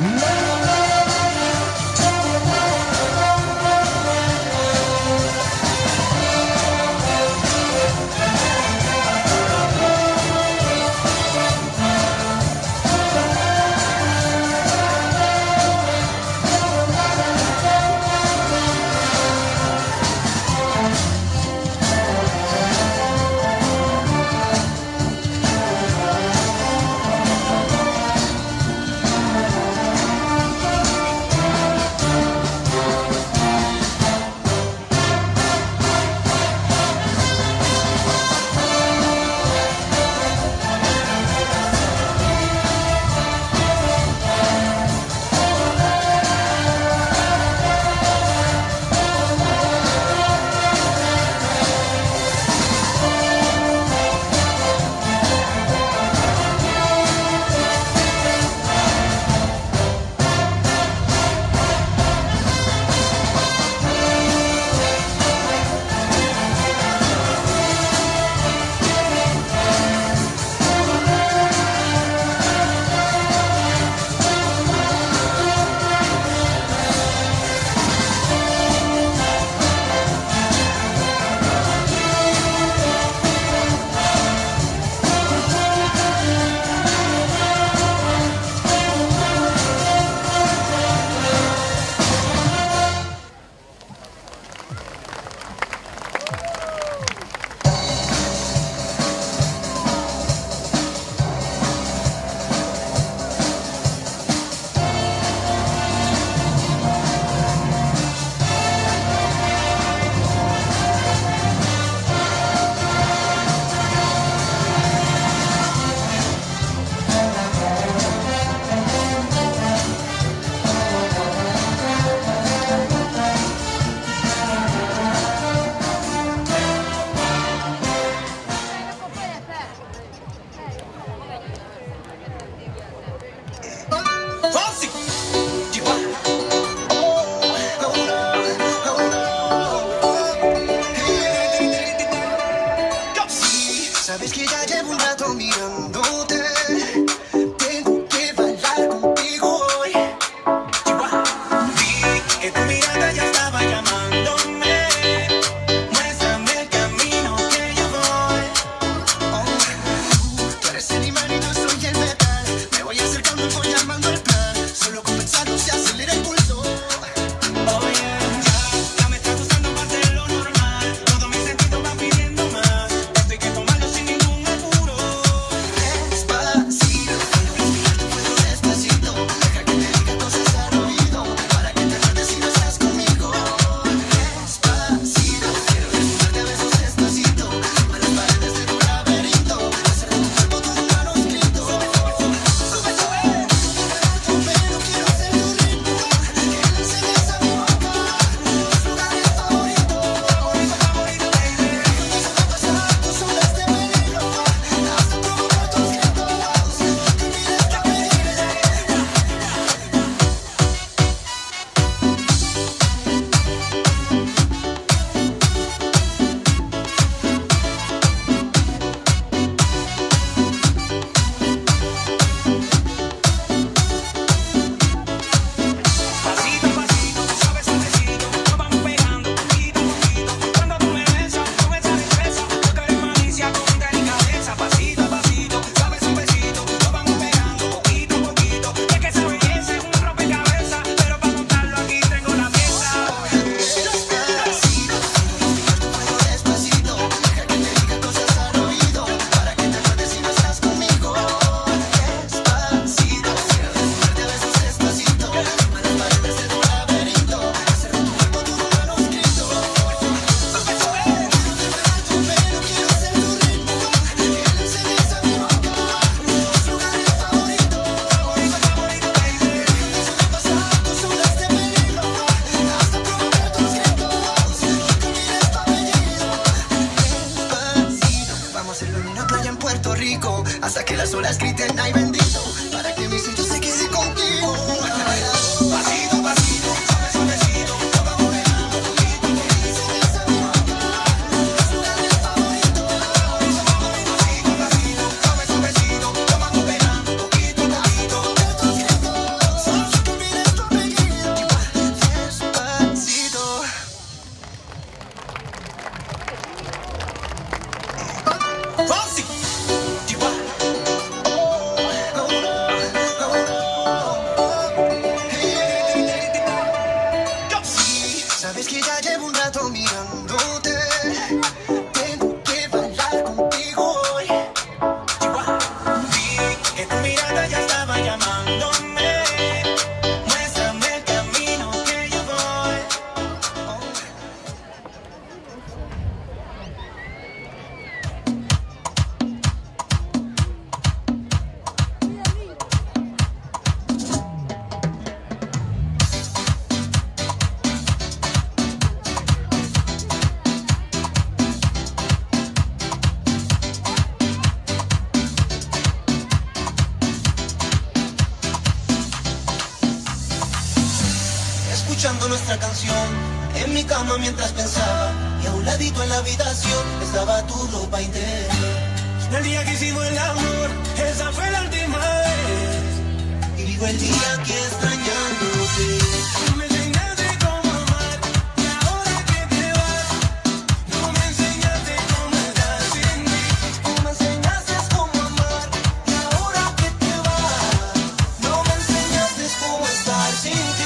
Sabes que ya llevo un rato mirándote. Tengo que bailar contigo hoy. Vi que tu mirada ya estaba llamándome. Muéstrame el camino que yo voy. Tú eres el imán y yo soy el metal. Me voy acercando y voy armando el plan. Solo con pensarlo se acelera el pulso. Oh yeah, ya me está gustando más de lo normal. Todos mis sentidos van pidiendo más. Esto hay que tomarlo sin ningún apuro. Despacito, puedo despacito. Deja que te diga cosas al oído, para que te acuerdes si no estás conmigo. Despacito, quiero desnudarte a besos despacito. Sobre las paredes de tu laberinto, hacer de tu cuerpo tus manos grito. Sube, pero quiero ser tu ritmo. Que le enseñes a mi boca los lugares favoritos. Favorito, baby. Eso va a pasar, tus olas de peligro. Hasta provocar tus gritos. Que mires que me Pasito a pasito, suave suavecito, nos vamos pegando poquito a poquito. Cuando tú me besas con esa destreza, yo que eres malicia con delicadeza. Pasito a pasito, suave suavecito, nos vamos pegando poquito a poquito. Es que esa belleza es un rompecabezas, pero para montarlo aquí tengo la pieza. Despacito, puedo despacito, deja que te diga cosas al oído, para que te acuerdes si no estás conmigo. Despacito, quiero desnudarte a besos despacito. Sobre las paredes de tu laberinto, hacer de tu cuerpo tus manos grito. Pero quiero ser tu ritmo, que le enseñes a mi boca los lugares favoritos. Favorito, baby. Eso va a pasar, tus olas de peligro, hasta provocar tus gritos. Que mires tu apellido. Despacito, vamos a hacerlo en una playa en Puerto Rico, hasta que las olas griten ay bendito, para que mi sello se quede contigo. Pasito a pasito, suave suavecito, nos vamos pegando poquito a poquito. Enseñas a mi boca los lugares favoritos. Pasito a pasito, suave suavecito, nos vamos pegando poquito a poquito. Tus gritos. nuestra canción en mi cama mientras pensaba, y a un ladito en la habitación estaba tu ropa interior. El día que hicimos el amor, esa fue la última vez. Y vivo el día aquí extrañándote. Me enseñaste cómo amar, y ahora que te vas, no me enseñaste cómo estar sin mí. Tú me enseñaste cómo amar, y ahora que te vas, no me enseñaste cómo estar sin ti.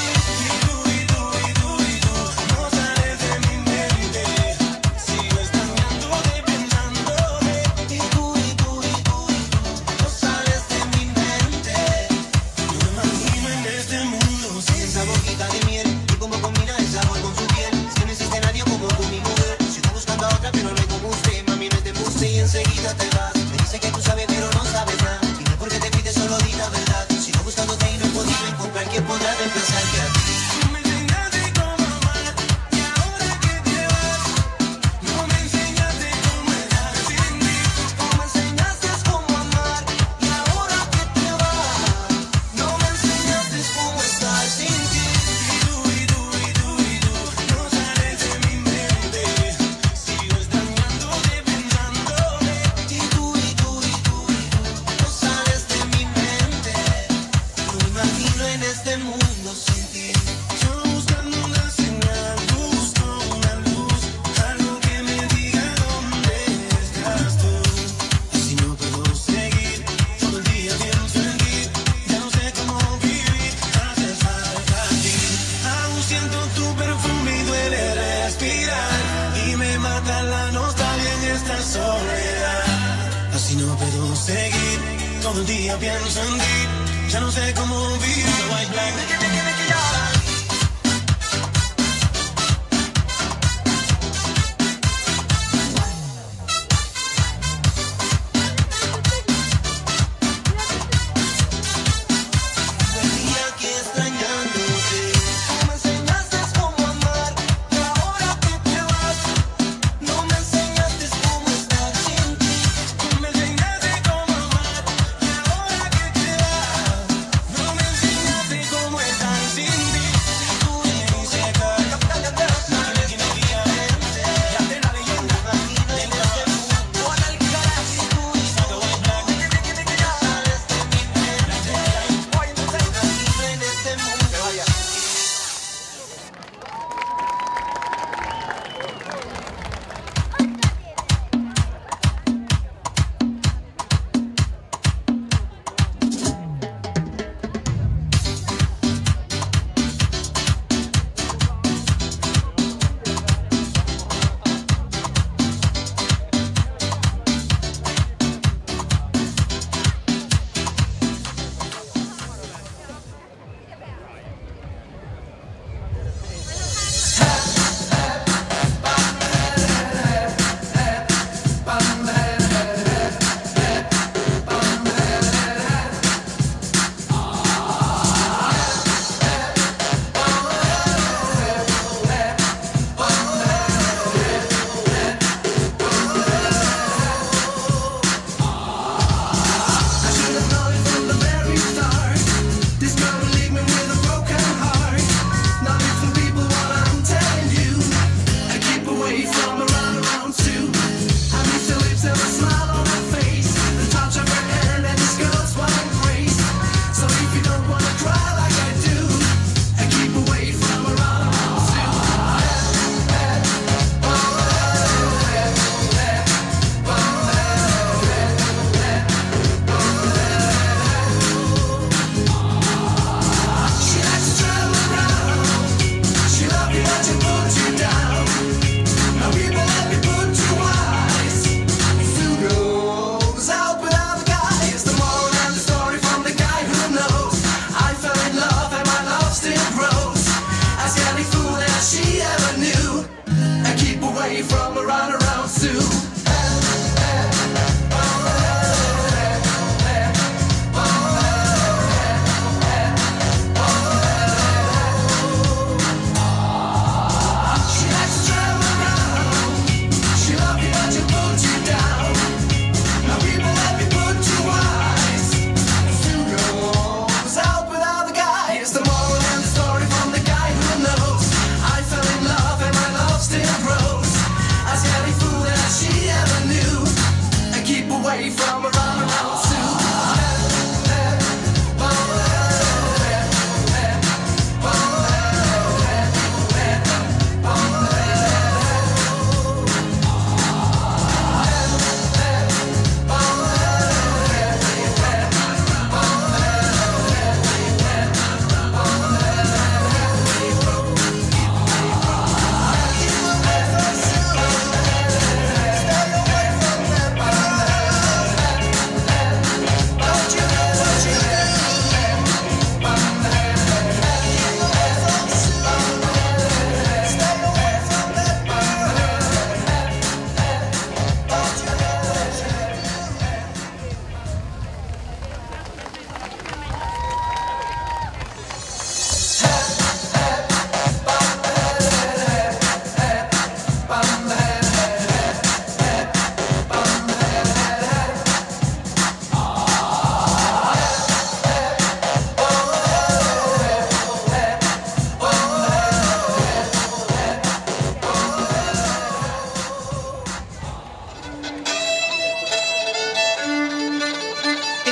No sales de mi mente, sigo extrañándote, pensándote. Y tú, no sales de mi mente. Yo me imagino en este mundo sin Esa boquita de miel, y cómo combina el sabor con su piel. Si no existe nadie como tú, mi mujer. Sigo buscando a otra, pero no hay como usted. Mami, no te embuste y enseguida te vas. Me dice que tú sabes, pero no sabes nada. Dime por qué te pides, solo di la verdad. Sigo buscándote y no he podido encontrar quien podrá reemplazarte a ti. me enseñaste cómo amar, y ahora que te vas, no me enseñaste cómo estar sin mí. Tú me enseñaste cómo amar, y ahora que te vas, no me enseñaste cómo estar sin ti. No sales de mi mente, sigo extrañándote, pensándote. Y tú, no sales de mi mente. No me imagino en este mundo sin ti. Yo buscando una señal, busco una luz, algo que me diga dónde estás tú. Así no puedo seguir, todo el día pienso en ti. Ya no sé cómo vivir, haces falta aquí. Aún siento tu perfume y duele respirar, y me mata la nostalgia en esta soledad. Así no puedo seguir, todo el día pienso en ti. Ya no sé cómo vivir. White Black. El día aquí extrañándote. Tú me enseñaste cómo amar, y ahora que te vas, no me enseñaste cómo estar sin ti. Tú me enseñaste cómo amar, y ahora que te vas, no me enseñaste cómo estar sin ti.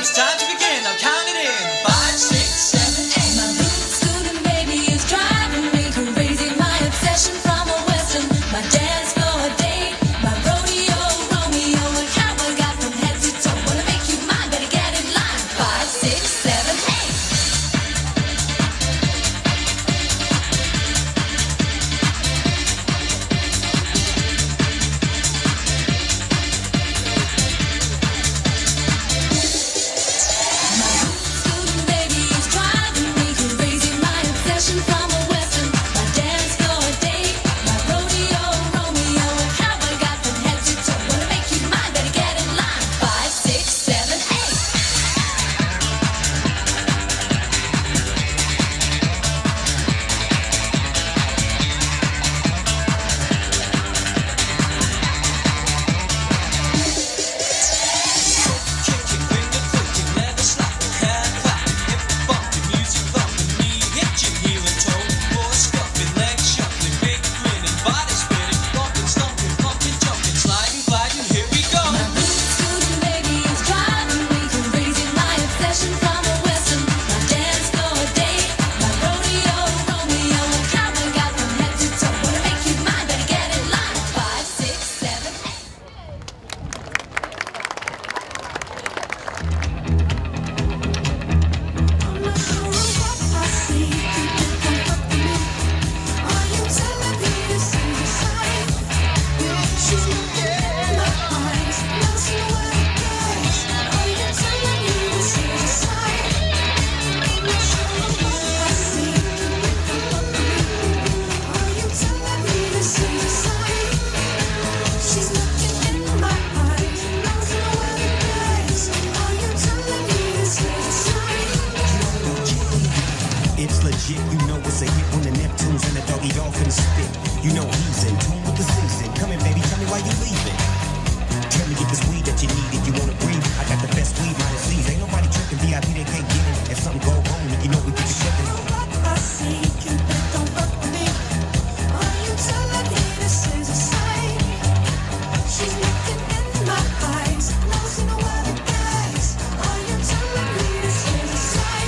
it's time to begin. I'll count it in. 5, 6, 7, 8. My blue scooter baby is driving me crazy. My obsession from a western. My dance floor date. My rodeo Romeo. A cowboy got from head to toe. Wanna make you mine, better get in line. 5, 6, 7, 8. It's legit, you know it's a hit when the Neptunes and the doggy dolphins spit. You know he's in tune with the season. Come in, baby, tell me why you leaving. Tell me get this weed that you need if you wanna breathe. I got the best weed minus C's. Ain't nobody tripping VIP, they can't get it. If something go wrong, you know we get you shipping. I see Cupid, don't fuck with me. Are you telling me this is a sign? She's looking in my eyes, lost in the weather guys. Are you telling me this is a sign?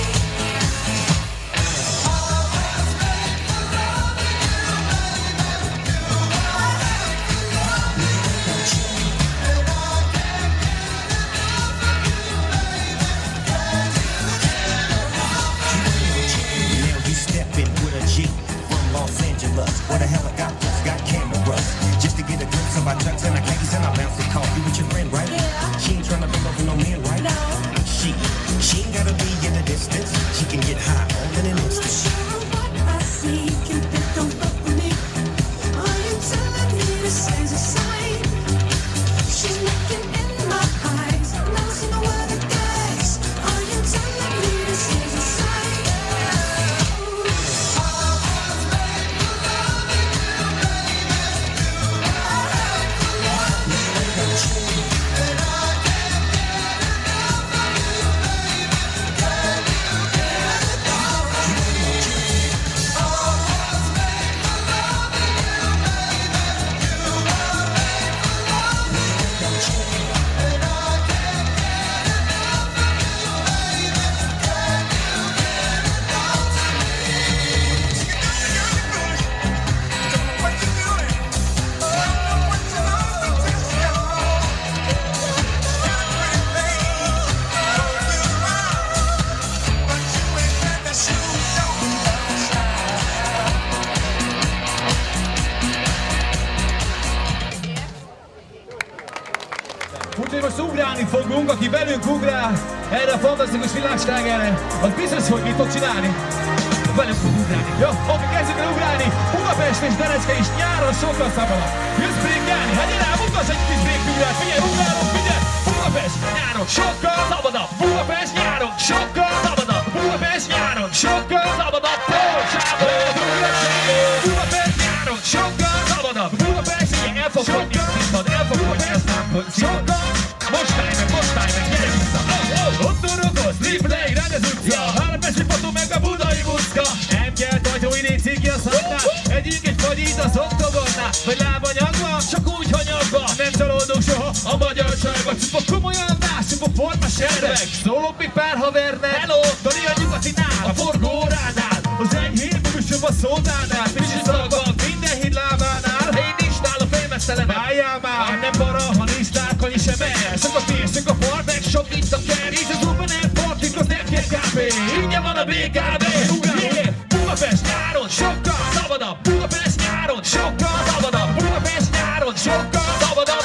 Where the helicopters got cameras just to get a glimpse of our trucks and our khakis and our bouncy car. You with your friend, right? Yeah. She ain't trying to bring over no man, right? No. She ain't gotta be in the distance. She can get high all in an instant. I see Cupid, don't fuck with me. Are you telling me this is a sign? She's looking in my eyes, lost in the weather guys. Are you telling me this is a sign? Úgyhogy most ugrálni fogunk, aki velünk ugrál erre a fantasztikus világslágerre, az biztos, hogy mit fog csinálni. Velünk fog ugrálni. Jó, oké, kezdjük el ugrálni. Budapest és Denecke is nyáron sokkal szabadabb. Jössz brékelni, hát gyere, mutass egy kis brékművet. Figyelj, ugrálunk, figyelj! Budapest nyáron sokkal szabadabb. Budapest nyáron sokkal szabadabb. Budapest nyáron sokkal szabadabb. Budapest nyáron sokkal szabadabb. Budapest, igen, el fog fogyni a színpad, el fog fogyni a színpad. Most állj meg, gyere vissza. Ott torogos, replay, rendez utca. Hárpesi fotó meg a budai buszka. Nem kell tajtó, idén cigi a szannál. Együnk egy fagyit az oktogonnál. Vagy lábanyagban, csak úgy hanyagban. Nem csalódunk soha a magyarságban. Csak komolyan lássuk, forma servek, szólok még pár havernek. Hello, Dani a nyugatinál, a forgóránál, az enyhén bűsöm a szódánál, friss szalagban minden híd lábánál. Én nincs nála félmesztelen, váljál már, nem para, ha nincs tárkani sem el. Sok a pénz, sok a far, meg sok itt a ker, és az open air partik, az nem kér kávé. Ingyen van a BKB, yeah. Budapest nyáron sokkal szabadabb, Budapest nyáron sokkal szabadabb, Budapest nyáron sokkal szabadabb,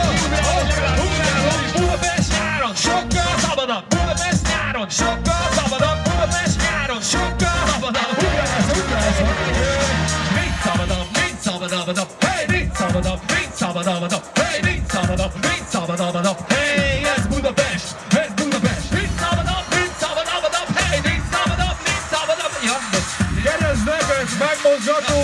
Budapest nyáron sokkal szabadabb, Budapest nyáron sokkal szabadabb, Budapest nyáron sokkal szabadabb, nincs szabadabb, nincs szabadabb, hey, nincs szabadabb, nincs szabadabb, hey, nincs szabadabb, nincs szabadabb, hey, ez Budapest, ez Budapest, nincs szabadabb, hey, nincs szabadabb, gyerez neked, megmozgató,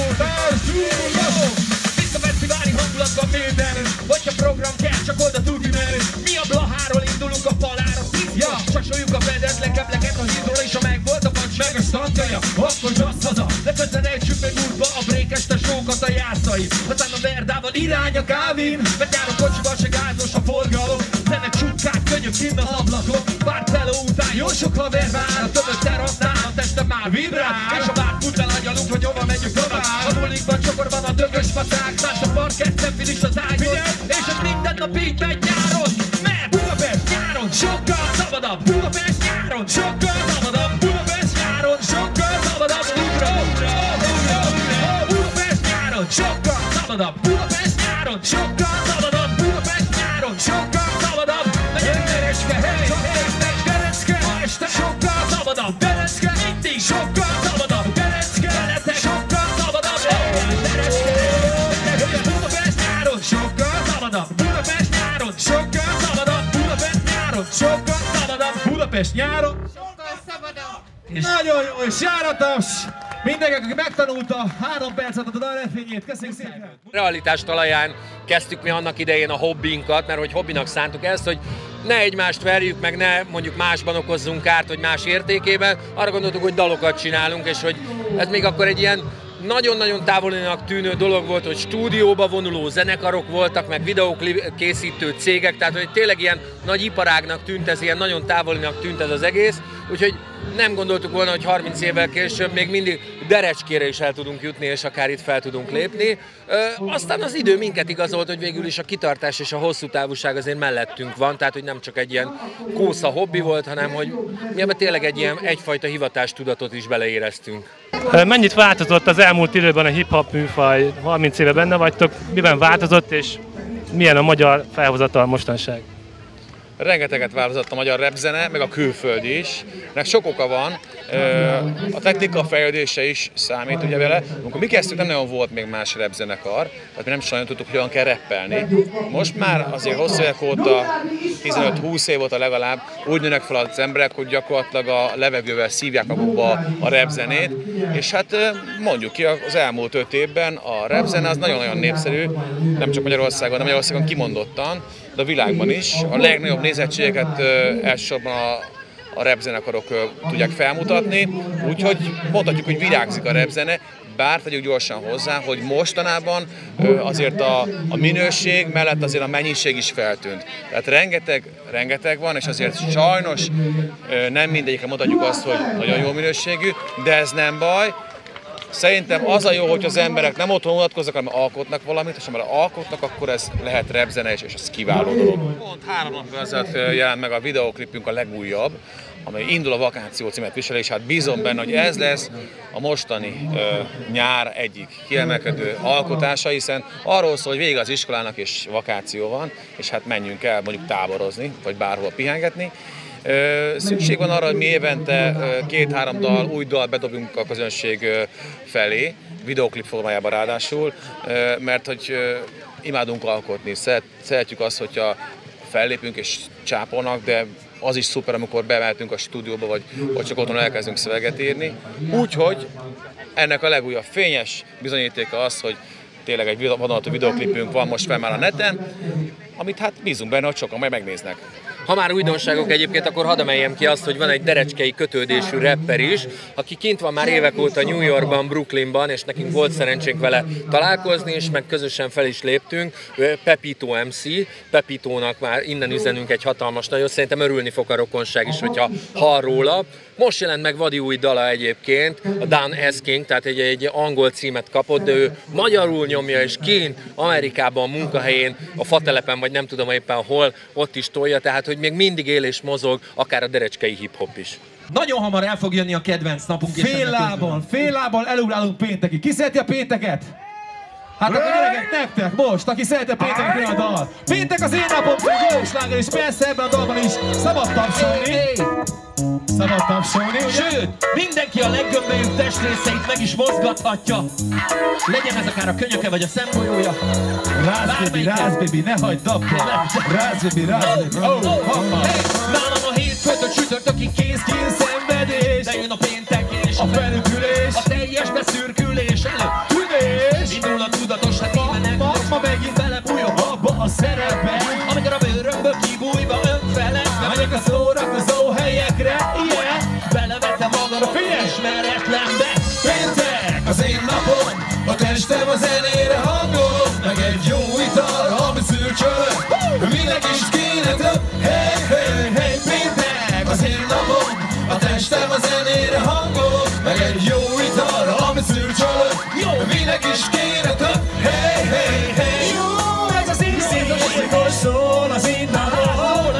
társuló! Visszafesztiváli hangulatban minden, hogyha program kell, csak oda tudni menni. Mi a Blaháról indulunk a falára, ja, csasoljuk a fedetlen kebleket a hídról, és ha megvolt a pancs meg a standjaja, akkor just haza, legközelebb ejtsük meg útba a brékes tesókat a jászai. Aztán a Verdával irány a kávin, mert jár a kocsival se gázos a forgalom. Zene csukkák, könnyök kinn az ablakon, pár teló után jó sok haver vár, a többet terasznál, a testem már vibrál, és a bár futbel agyalunk, hogy hova megyünk tovább. A bulikban csokorban a dögös facák, más a parketten finis az ágon, és ez minden nap így megy nyáron, mert Budapest nyáron sokkal szabadabb, Budapest nyáron sokkal szabadabb, Budapest nyáron sokkal szabadabb, ugra, ugra, ugra, ugra, Budapest nyáron sokkal szabadabb, Budapest nyáron sokkal szabadabb, Budapest nyáron sokkal szabadabb, megyünk Derecske, hey, Derecske, ma este sokkal szabadabb, Derecske mindig sokkal szabadabb, Derecske veletek sokkal szabadabb, Derecske, Budapest nyáron sokkal szabadabb, Budapest nyáron sokkal szabadabb, Budapest nyáron sokkal szabadabb, Budapest nyáron sokkal szabadabb. Nagyon jó, és járatos! Mindenki, aki megtanulta, 3 percet adod a refényét. Köszönjük szépen! Realitás talaján kezdtük mi annak idején a hobbinkat, mert hogy hobbinak szántuk ezt, hogy ne egymást verjük, meg ne mondjuk másban okozzunk kárt, vagy más értékében. Arra gondoltuk, hogy dalokat csinálunk, és hogy ez még akkor egy ilyen nagyon-nagyon távolinak tűnő dolog volt, hogy stúdióba vonuló zenekarok voltak, meg videóklip készítő cégek, tehát hogy tényleg ilyen nagy iparágnak tűnt ez, ilyen nagyon távolinak tűnt ez az egész, úgyhogy nem gondoltuk volna, hogy 30 évvel később még mindig Derecskére is el tudunk jutni, és akár itt fel tudunk lépni. Aztán az idő minket igazolt, hogy végül is a kitartás és a hosszú távúság azért mellettünk van, tehát hogy nem csak egy ilyen kósza hobbi volt, hanem hogy mi ebben tényleg egyfajta hivatástudatot is beleéreztünk. Mennyit változott az elmúlt időben a hip-hop műfaj? 30 éve benne vagytok, miben változott, és milyen a magyar felhozatal mostanság? Rengeteget változott a magyar rapzene, meg a külföldi is. Ennek sok oka van, a technika fejlődése is számít ugye vele. Amikor mi kezdtük, nem nagyon volt még más rapzenekar, tehát mi nem nagyon tudtuk, hogy olyan kell rappelni. Most már azért hosszú évek óta, 15-20 év óta legalább úgy nőnek fel az emberek, hogy gyakorlatilag a levegővel szívják magukba a rapzenét, és hát mondjuk ki, az elmúlt 5 évben a rapzene az nagyon-nagyon népszerű, nem csak Magyarországon, de Magyarországon kimondottan, de a világban is. A legnagyobb nézettségeket elsősorban a rapzenekarok tudják felmutatni, úgyhogy mondhatjuk, hogy virágzik a rapzene, bár tegyük gyorsan hozzá, hogy mostanában azért a minőség mellett azért a mennyiség is feltűnt. Tehát rengeteg van, és azért sajnos nem mindegyikre mondhatjuk azt, hogy nagyon jó minőségű, de ez nem baj. Szerintem az a jó, hogy az emberek nem otthon unatkoznak, hanem alkotnak valamit, és ha alkotnak, akkor ez lehet rapzene, és ez kiváló dolog. Pont 3 napja ezelőtt jelent meg a videóklipünk, a legújabb, amely Indul a vakáció címet visel, és hát bízom benne, hogy ez lesz a mostani nyár egyik kiemelkedő alkotása, hiszen arról szól, hogy vége az iskolának és vakáció van, és hát menjünk el mondjuk táborozni, vagy bárhol pihengetni. Szükség van arra, hogy mi évente 2-3 dal, új dal bedobjunk a közönség felé, videóklip formájában ráadásul, mert hogy imádunk alkotni, szeretjük azt, hogyha fellépünk és csápolnak, de az is szuper, amikor bemehetünk a stúdióba, vagy csak otthon elkezdünk szöveget írni. Úgyhogy ennek a legújabb fényes bizonyítéka az, hogy tényleg egy vadonatúj videóklipünk van most fel már a neten, amit hát bízunk benne, hogy sokan majd megnéznek. Ha már újdonságok egyébként, akkor hadd emeljem ki azt, hogy van egy derecskei kötődésű rapper is, aki kint van már évek óta New Yorkban, Brooklynban, és nekünk volt szerencsénk vele találkozni, és meg közösen fel is léptünk. Pepito MC, Pepitónak már innen üzenünk egy hatalmas nagyot, szerintem örülni fog a rokonság is, hogyha hall róla. Most jelent meg vadi új dala egyébként, a Dan Asking, tehát egy angol címet kapott, de ő magyarul nyomja, és kint Amerikában, a munkahelyén, a fatelepen, vagy nem tudom éppen hol, ott is tolja, tehát hogy még mindig él és mozog, akár a derecskei hip-hop is. Nagyon hamar el fog jönni a kedvenc napunk. Fél lábbal elugrálunk péntekig. Ki szereti a pénteket? Hát akkor gyerekek, nektek most, aki szereti a pénteket, jön a dal. Péntek az én napom, Jósláger, és persze ebben a dalban is szabad tapsolni. Szabad tapsolni, ugye? Sőt, mindenki a leggömbölyűbb testrészeit meg is mozgathatja. Legyen ez akár a könyöke vagy a szemgolyója. Rász, baby, ne hagyd abba. Rász, baby. Nálam a hétfőtől csütörtökig kész szenvedés. De jön a péntek és a felükülés, a teljes beszürkülés előtűnés. Indul a tudatos, hát émenek. Ma megint belebújok abba a szerepbe, amikor a bőrömből kibújva önfeledve megyek a szórakozó helyekre, yeah. Belevettem magam a ismeretlenbe. Péntek az én napom, a testem a zenére hangol, meg egy jó ital, ami szürcsölök. Minek is kéne több? Hey, hey, hey. Péntek az én napom, a testem a zenére hangol, meg egy jó ital, ami szürcsölök. Minek is kéne több? Hey, hey, hey. Jó, ez az én színvonal, szól az én dalom,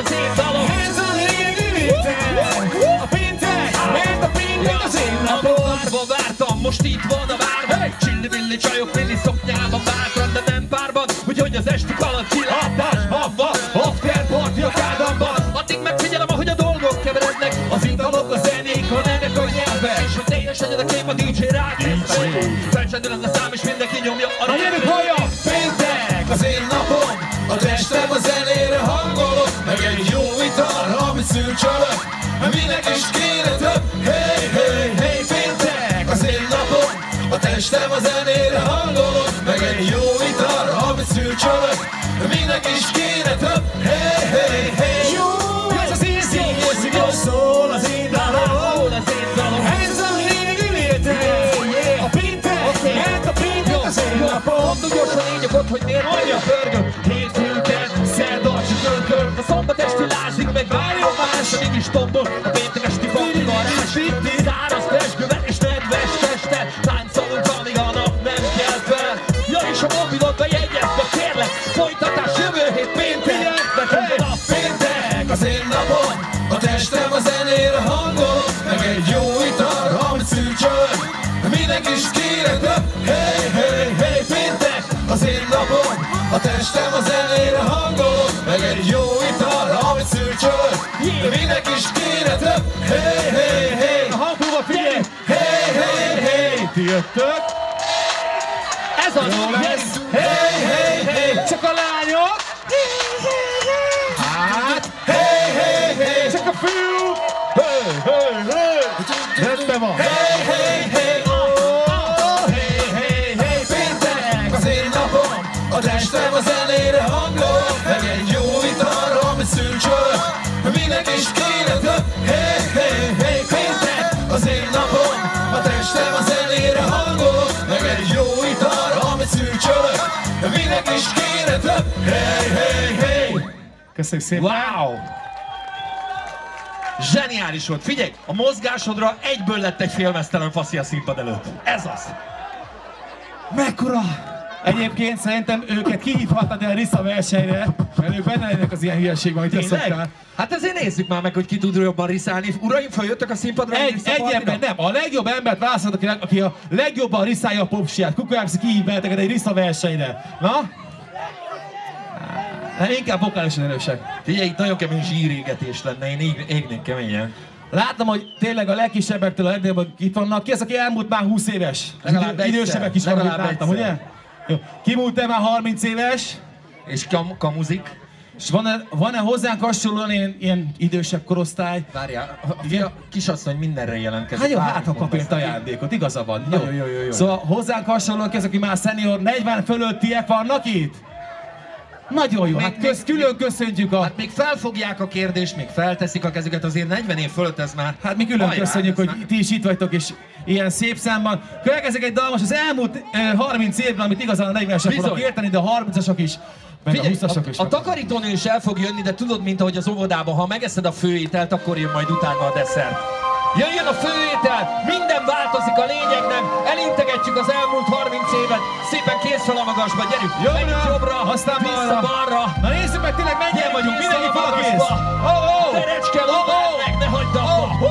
ez a lényeg, a péntek, mert a péntek az én napom. Várva vártam, most itt van a várban, csilli-villi csajok milli szoknyában bátran, de nem párban, úgyhogy az esti kaland kilátásban van, after party a kádamban. Addig megfigyelem, ahogy a dolgok keverednek, az italok, a zenék, a nevek, a nyelvek, és hogy teljes legyen a kép, a DJ rákész. Felcsendül a szám, és mindenki nyomja a nyelvük hallja. Péntek az én napom, a testem a zenére hangolok, meg egy jó ital, amit szürcsölök. Minek is kéne több? Hey, hey, hey. Péntek az én napom, a testem a zenére hangolok, meg egy jó ital, amit szürcsölök. Minek is kéne több? Hey, hey, hey. Jó, ez az én színvonal, szól az én dalom, ez a lényeg léte. A péntek, mert a péntek az én napom. Mondom gyorsan így a hogy miért mondja pörgök. Hétfőket, szerda, csütörtök, a szombat esti lázik, meg várjon más, amíg is tombol. A péntek esti bakkarás, száraz pezsgővel és nedves teste, táncolunk, amíg a nap nem kell fel. Ja, és a mobilodba jegyezve, kérlek, folytatás jövő hét péntek. A péntek az én napom, a testem a zenére hangol, meg egy jó ital, amit szürcsölök. Minek is kéne több? Hey, hey, hey. Péntek az én napom, a testem a zenére hangol, meg egy jó ital, amit szürcsölök. Minek is kéne több? Hey, hey, hey. A hangpróba figyelj! Hey, hey, hey. Ti jöttök? Ez az! Hey, hey, hey. Csak a lányok! Hát! Hey, hey, hey. Csak a fiú! Hey, hey, hey. Rendben van! Hey, hey, hey. A testem a zenére hangol, meg egy jó ital, amit szürcsölök. Minek is kéne több? Hey, hey, hey. Péntek az én napom, a testem a zenére hangol, meg egy jó ital, amit szürcsölök. Minek is kéne több? Hey, hey, hey. Köszönjük szépen! Wow! Zseniális volt! Figyelj, a mozgásodra egyből lett egy félmeztelen faszi a színpad előtt. Ez az! Mekkora! Egyébként szerintem őket kihívhatnád el Risza versenyre, mert ők benne lennek az ilyen hülyeségben, amit te szoktál. Hát ezért nézzük már meg, hogy ki tud jobban riszálni. Uraim, följöttek a színpadra? Egy ember nem, a legjobb embert választhat, aki a legjobban riszálja a popsiát. Kukuámszi kihív benneteket egy Risza versenyre. Na? Inkább vokálisan erősek. Figyelj, itt nagyon kemény zsírégetés lenne, én égnék keményen. Látom, hogy tényleg a legkisebbektől a legnagyobbak itt vannak. Ki az, aki elmúlt már 20 éves? Idősebbek is vannak, láttam, ugye? Jó. Ki múlt már 30 éves? És kamuzik? És van-e hozzánk hasonlóan ilyen idősebb korosztály? Várjál, a kisasszony mindenre jelentkezik. Hát jó, hát ha kap egy ajándékot, igaza van. Jó. Szóval hozzánk hasonlóan ezek, aki már szenior, 40 fölöttiek vannak itt? Nagyon jó, hát külön köszöntjük a... Hát még felfogják a kérdést, még felteszik a kezüket, azért 40 év fölött ez már... Hát mi külön Hajrá, köszönjük, ez hogy ti is itt vagytok, és ilyen szép számban. Következik egy dal most az elmúlt 30 évben, amit igazán a 40-esek fognak érteni, de a 30-asok is, meg Figyelj, a 20-asok is. a takarítónő is el fog jönni, de tudod, mint ahogy az óvodában, ha megeszed a főételt, akkor jön majd utána a desszert. Jöjjön a főétel, minden változik, a lényeg nem. Elintegetjük az elmúlt 30 évet, szépen kész fel a magasba, gyerünk! Jobbra, aztán vissza balra. Na nézzük meg, tényleg mennyien vagyunk, mindenki fel a kész! Terecske, meg, ne hagyd abba!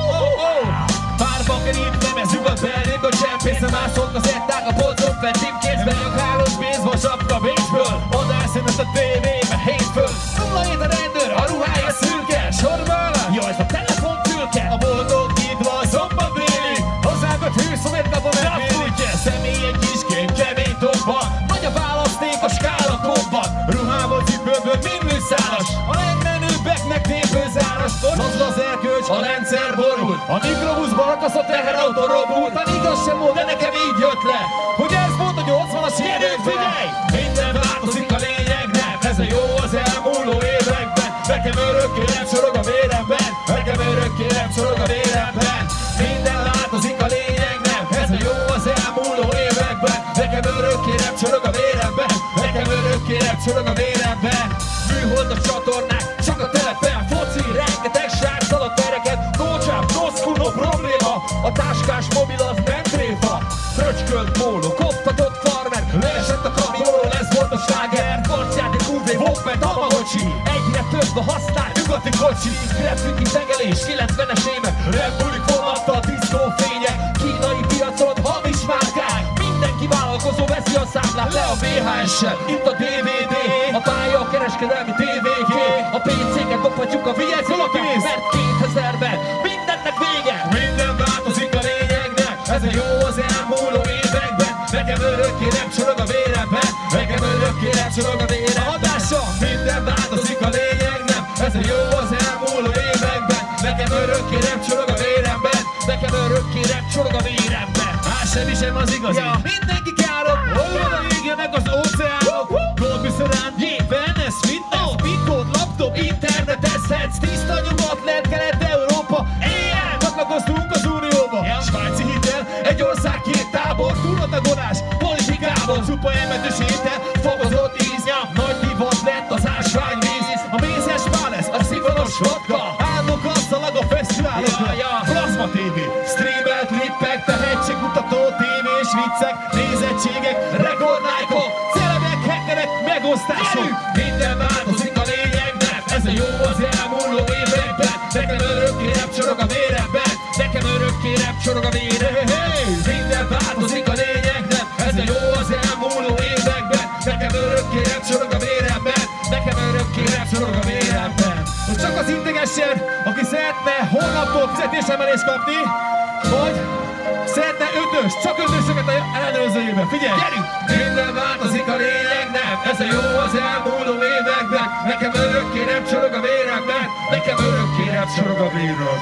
Párba kerít, nemezünk a belnék, a csempészen mászott az etták, a polcot vettem kézben, a hálós baseball sapka Bécsből, oda eszemett a tévébe, hétföl. 07 a rendőr, a ruhája szürke, sorban, jaj, ez a telefonfülke, a boldogítva a szombat déli, hozzágott hőszomért kapom elfélítje, személy egy kiském, kemény tokba, nagy a választék a skála kopban, ruhából cipőből mindműszálas, a legmenőbbeknek tépőzáras, mozd az erkölcs, a rendszer borult, a mikrobuszban akasz a teherautó robult, a igaz sem volt, de nekem így jött le, hogy ez volt a 80-as évek, figyelj! Minden változik, a lényeg nem, ez a jó az elmúló években, nekem örökké nem csorog a véremben, nekem örökké nem csorog a véremben, minden változik, a lényeg nem, ez a jó az elmúló években, nekem örökké nem csorog a véremben, nekem örökké nem csorog a véremben, műholdas csatornák, csak a telepen, foci, rengeteg srác alatt tereket, no job, no school, no probléma, a táskás mobil az nem tréfa, fröcskölt póló, koptatott farmer, leesett a kamionról, ez volt a sláger, korcjáték, UV, Walkman, Tamagocsi, egyre több a használt nyugati kocsi, graffiti tegelés, 90-es évek, repülik vonattal, diszkófények, kínai piacon hamis márkák, mindenki vállalkozó veszi a számlát, le a VHS-sel, itt a DVD, a pálya, a kereskedelmi TVG, a PC-ket dobhatjuk a vigyázókat, mert 2000-ben mindennek vége, minden változik, a lényeg nem, ez a jó az elmúló években, nekem örökké nem csorog a véremben, nekem örökké nem csorog a véremben, hatása, minden változik, a lényeg nem, ez a jó az elmúló években, nekem örökké nem csorog a véremben, nekem örökké nem csorog a véremben, más semmi sem az igazi, ja. Mindenki károk, hol van a jégje meg az óceánok, Goldbüszerán, wellness, fitness, pitkód, laptop, internetezhetsz, tiszta nyugat, lehet Kelet-Európa, éjjel csatlakoztunk az Unióba, svájci hitel, egy ország, két tábor, túlotagolás, politikából, csupa elmetős étel, fogozott íznyam, nagy divat lett az ásványvíz, a mézes pál lesz, a szivanos vodka, állnok azzal a fesztiválokra, Plazma TV, streamelt klippek, tehetségmutató tévés viccek, nézettségek, rekordlájkok, celebek, hackerek, megosztások, minden változik, a lényeg nem, ez a jó az elmúló években, nekem örökké nem csorog a véremben, nekem örökké nem csorog a véremben, minden változik, a lényeg nem, ez a jó az elmúló években, nekem örökké nem csorog a véremben, nekem örökké nem csorog a véremben. Csak az integessen, aki szeretne holnaptól fizetésemelést kapni, vagy szeretne ötös, csak ötösöket ellenőrzőjében. Figyelj! Gyerünk! Minden változik, a lényeg nem, ez a jó az elmúló években, nekem örökké nem csorog a véremben, nekem örökké nem csorog a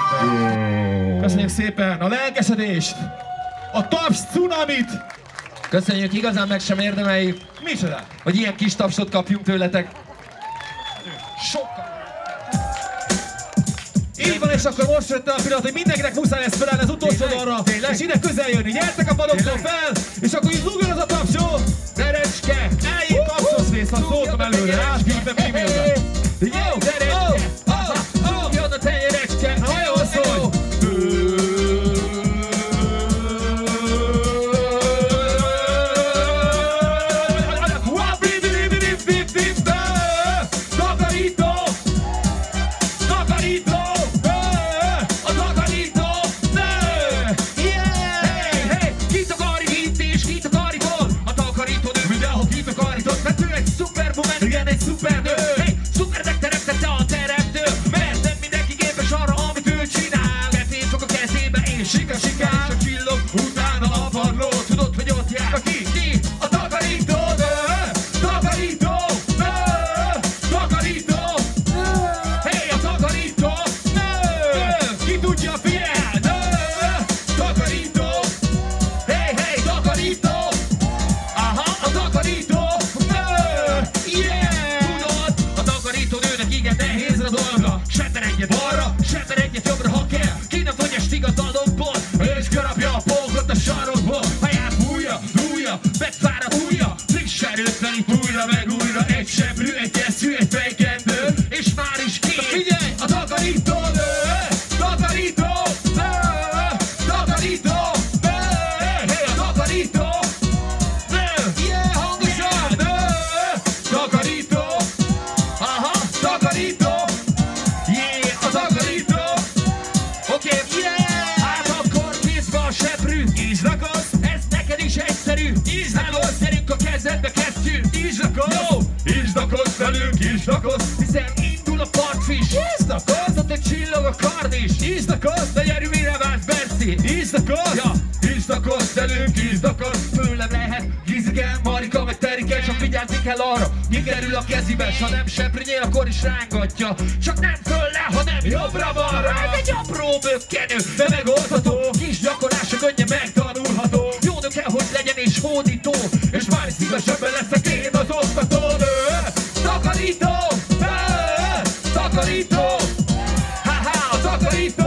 véremben. Köszönjük szépen a lelkesedést, a taps cunamit! Köszönjük, igazán meg sem érdemeljük. Micsoda? Hogy ilyen kis tapsot kapjunk tőletek. Sokkal. Így van, és akkor most jött el a pillanat, hogy mindenkinek muszáj lesz felállni az utolsó dalra, és ide közel jönni. Gyertek a padoktól fel, és akkor így zúgjon az a taps, jó? Derecske, eljön tapsos rész, ha szóltam előre, átgívbe e-mailbe. Jó, derecske, zúgjon a tenyerecske, nagyon szólj! Igen, egy szupernő, hey, szupernek teremtette a teret. velünk kisdakoz, hiszen indul a partfish. Kisdakoz, ott egy csillog a kard is. Kisdakoz, de gyerünk mire vársz, Berci? Kisdakoz, ja, kisdakoz, velünk kisdakoz. Főleg lehet Gizike, Marika meg Terike, csak vigyázni kell arra, kikerül a kezibe, s ha nem seprinyél, akkor is rángatja. Csak nem fölle, hanem jobbra-balra. Ez egy apró bökkenő, de megoldható. Kis gyakorlása könnyen megtanulható. Jó nő kell, hogy legyen és hódító, és már szívesebben leszek én az oktató. Takarító, takarító, ha-ha, takarító.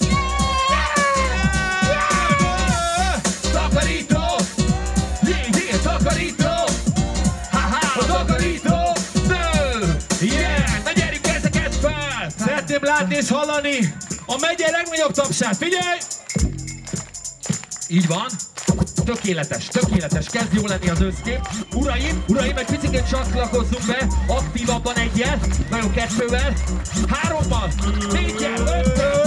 Takarító, jé, takarító, ha-ha, takarító. Yeah, na gyerünk ezeket fel! Szeretném látni és hallani a megye legnagyobb tapsát, figyelj! Így van. Tökéletes, tökéletes, kezd jól lenni az összkép. Uraim, egy picit csatlakozzunk be, aktívabban egyel, nagyon kettővel, 3-mal, 4-jel, 5-től.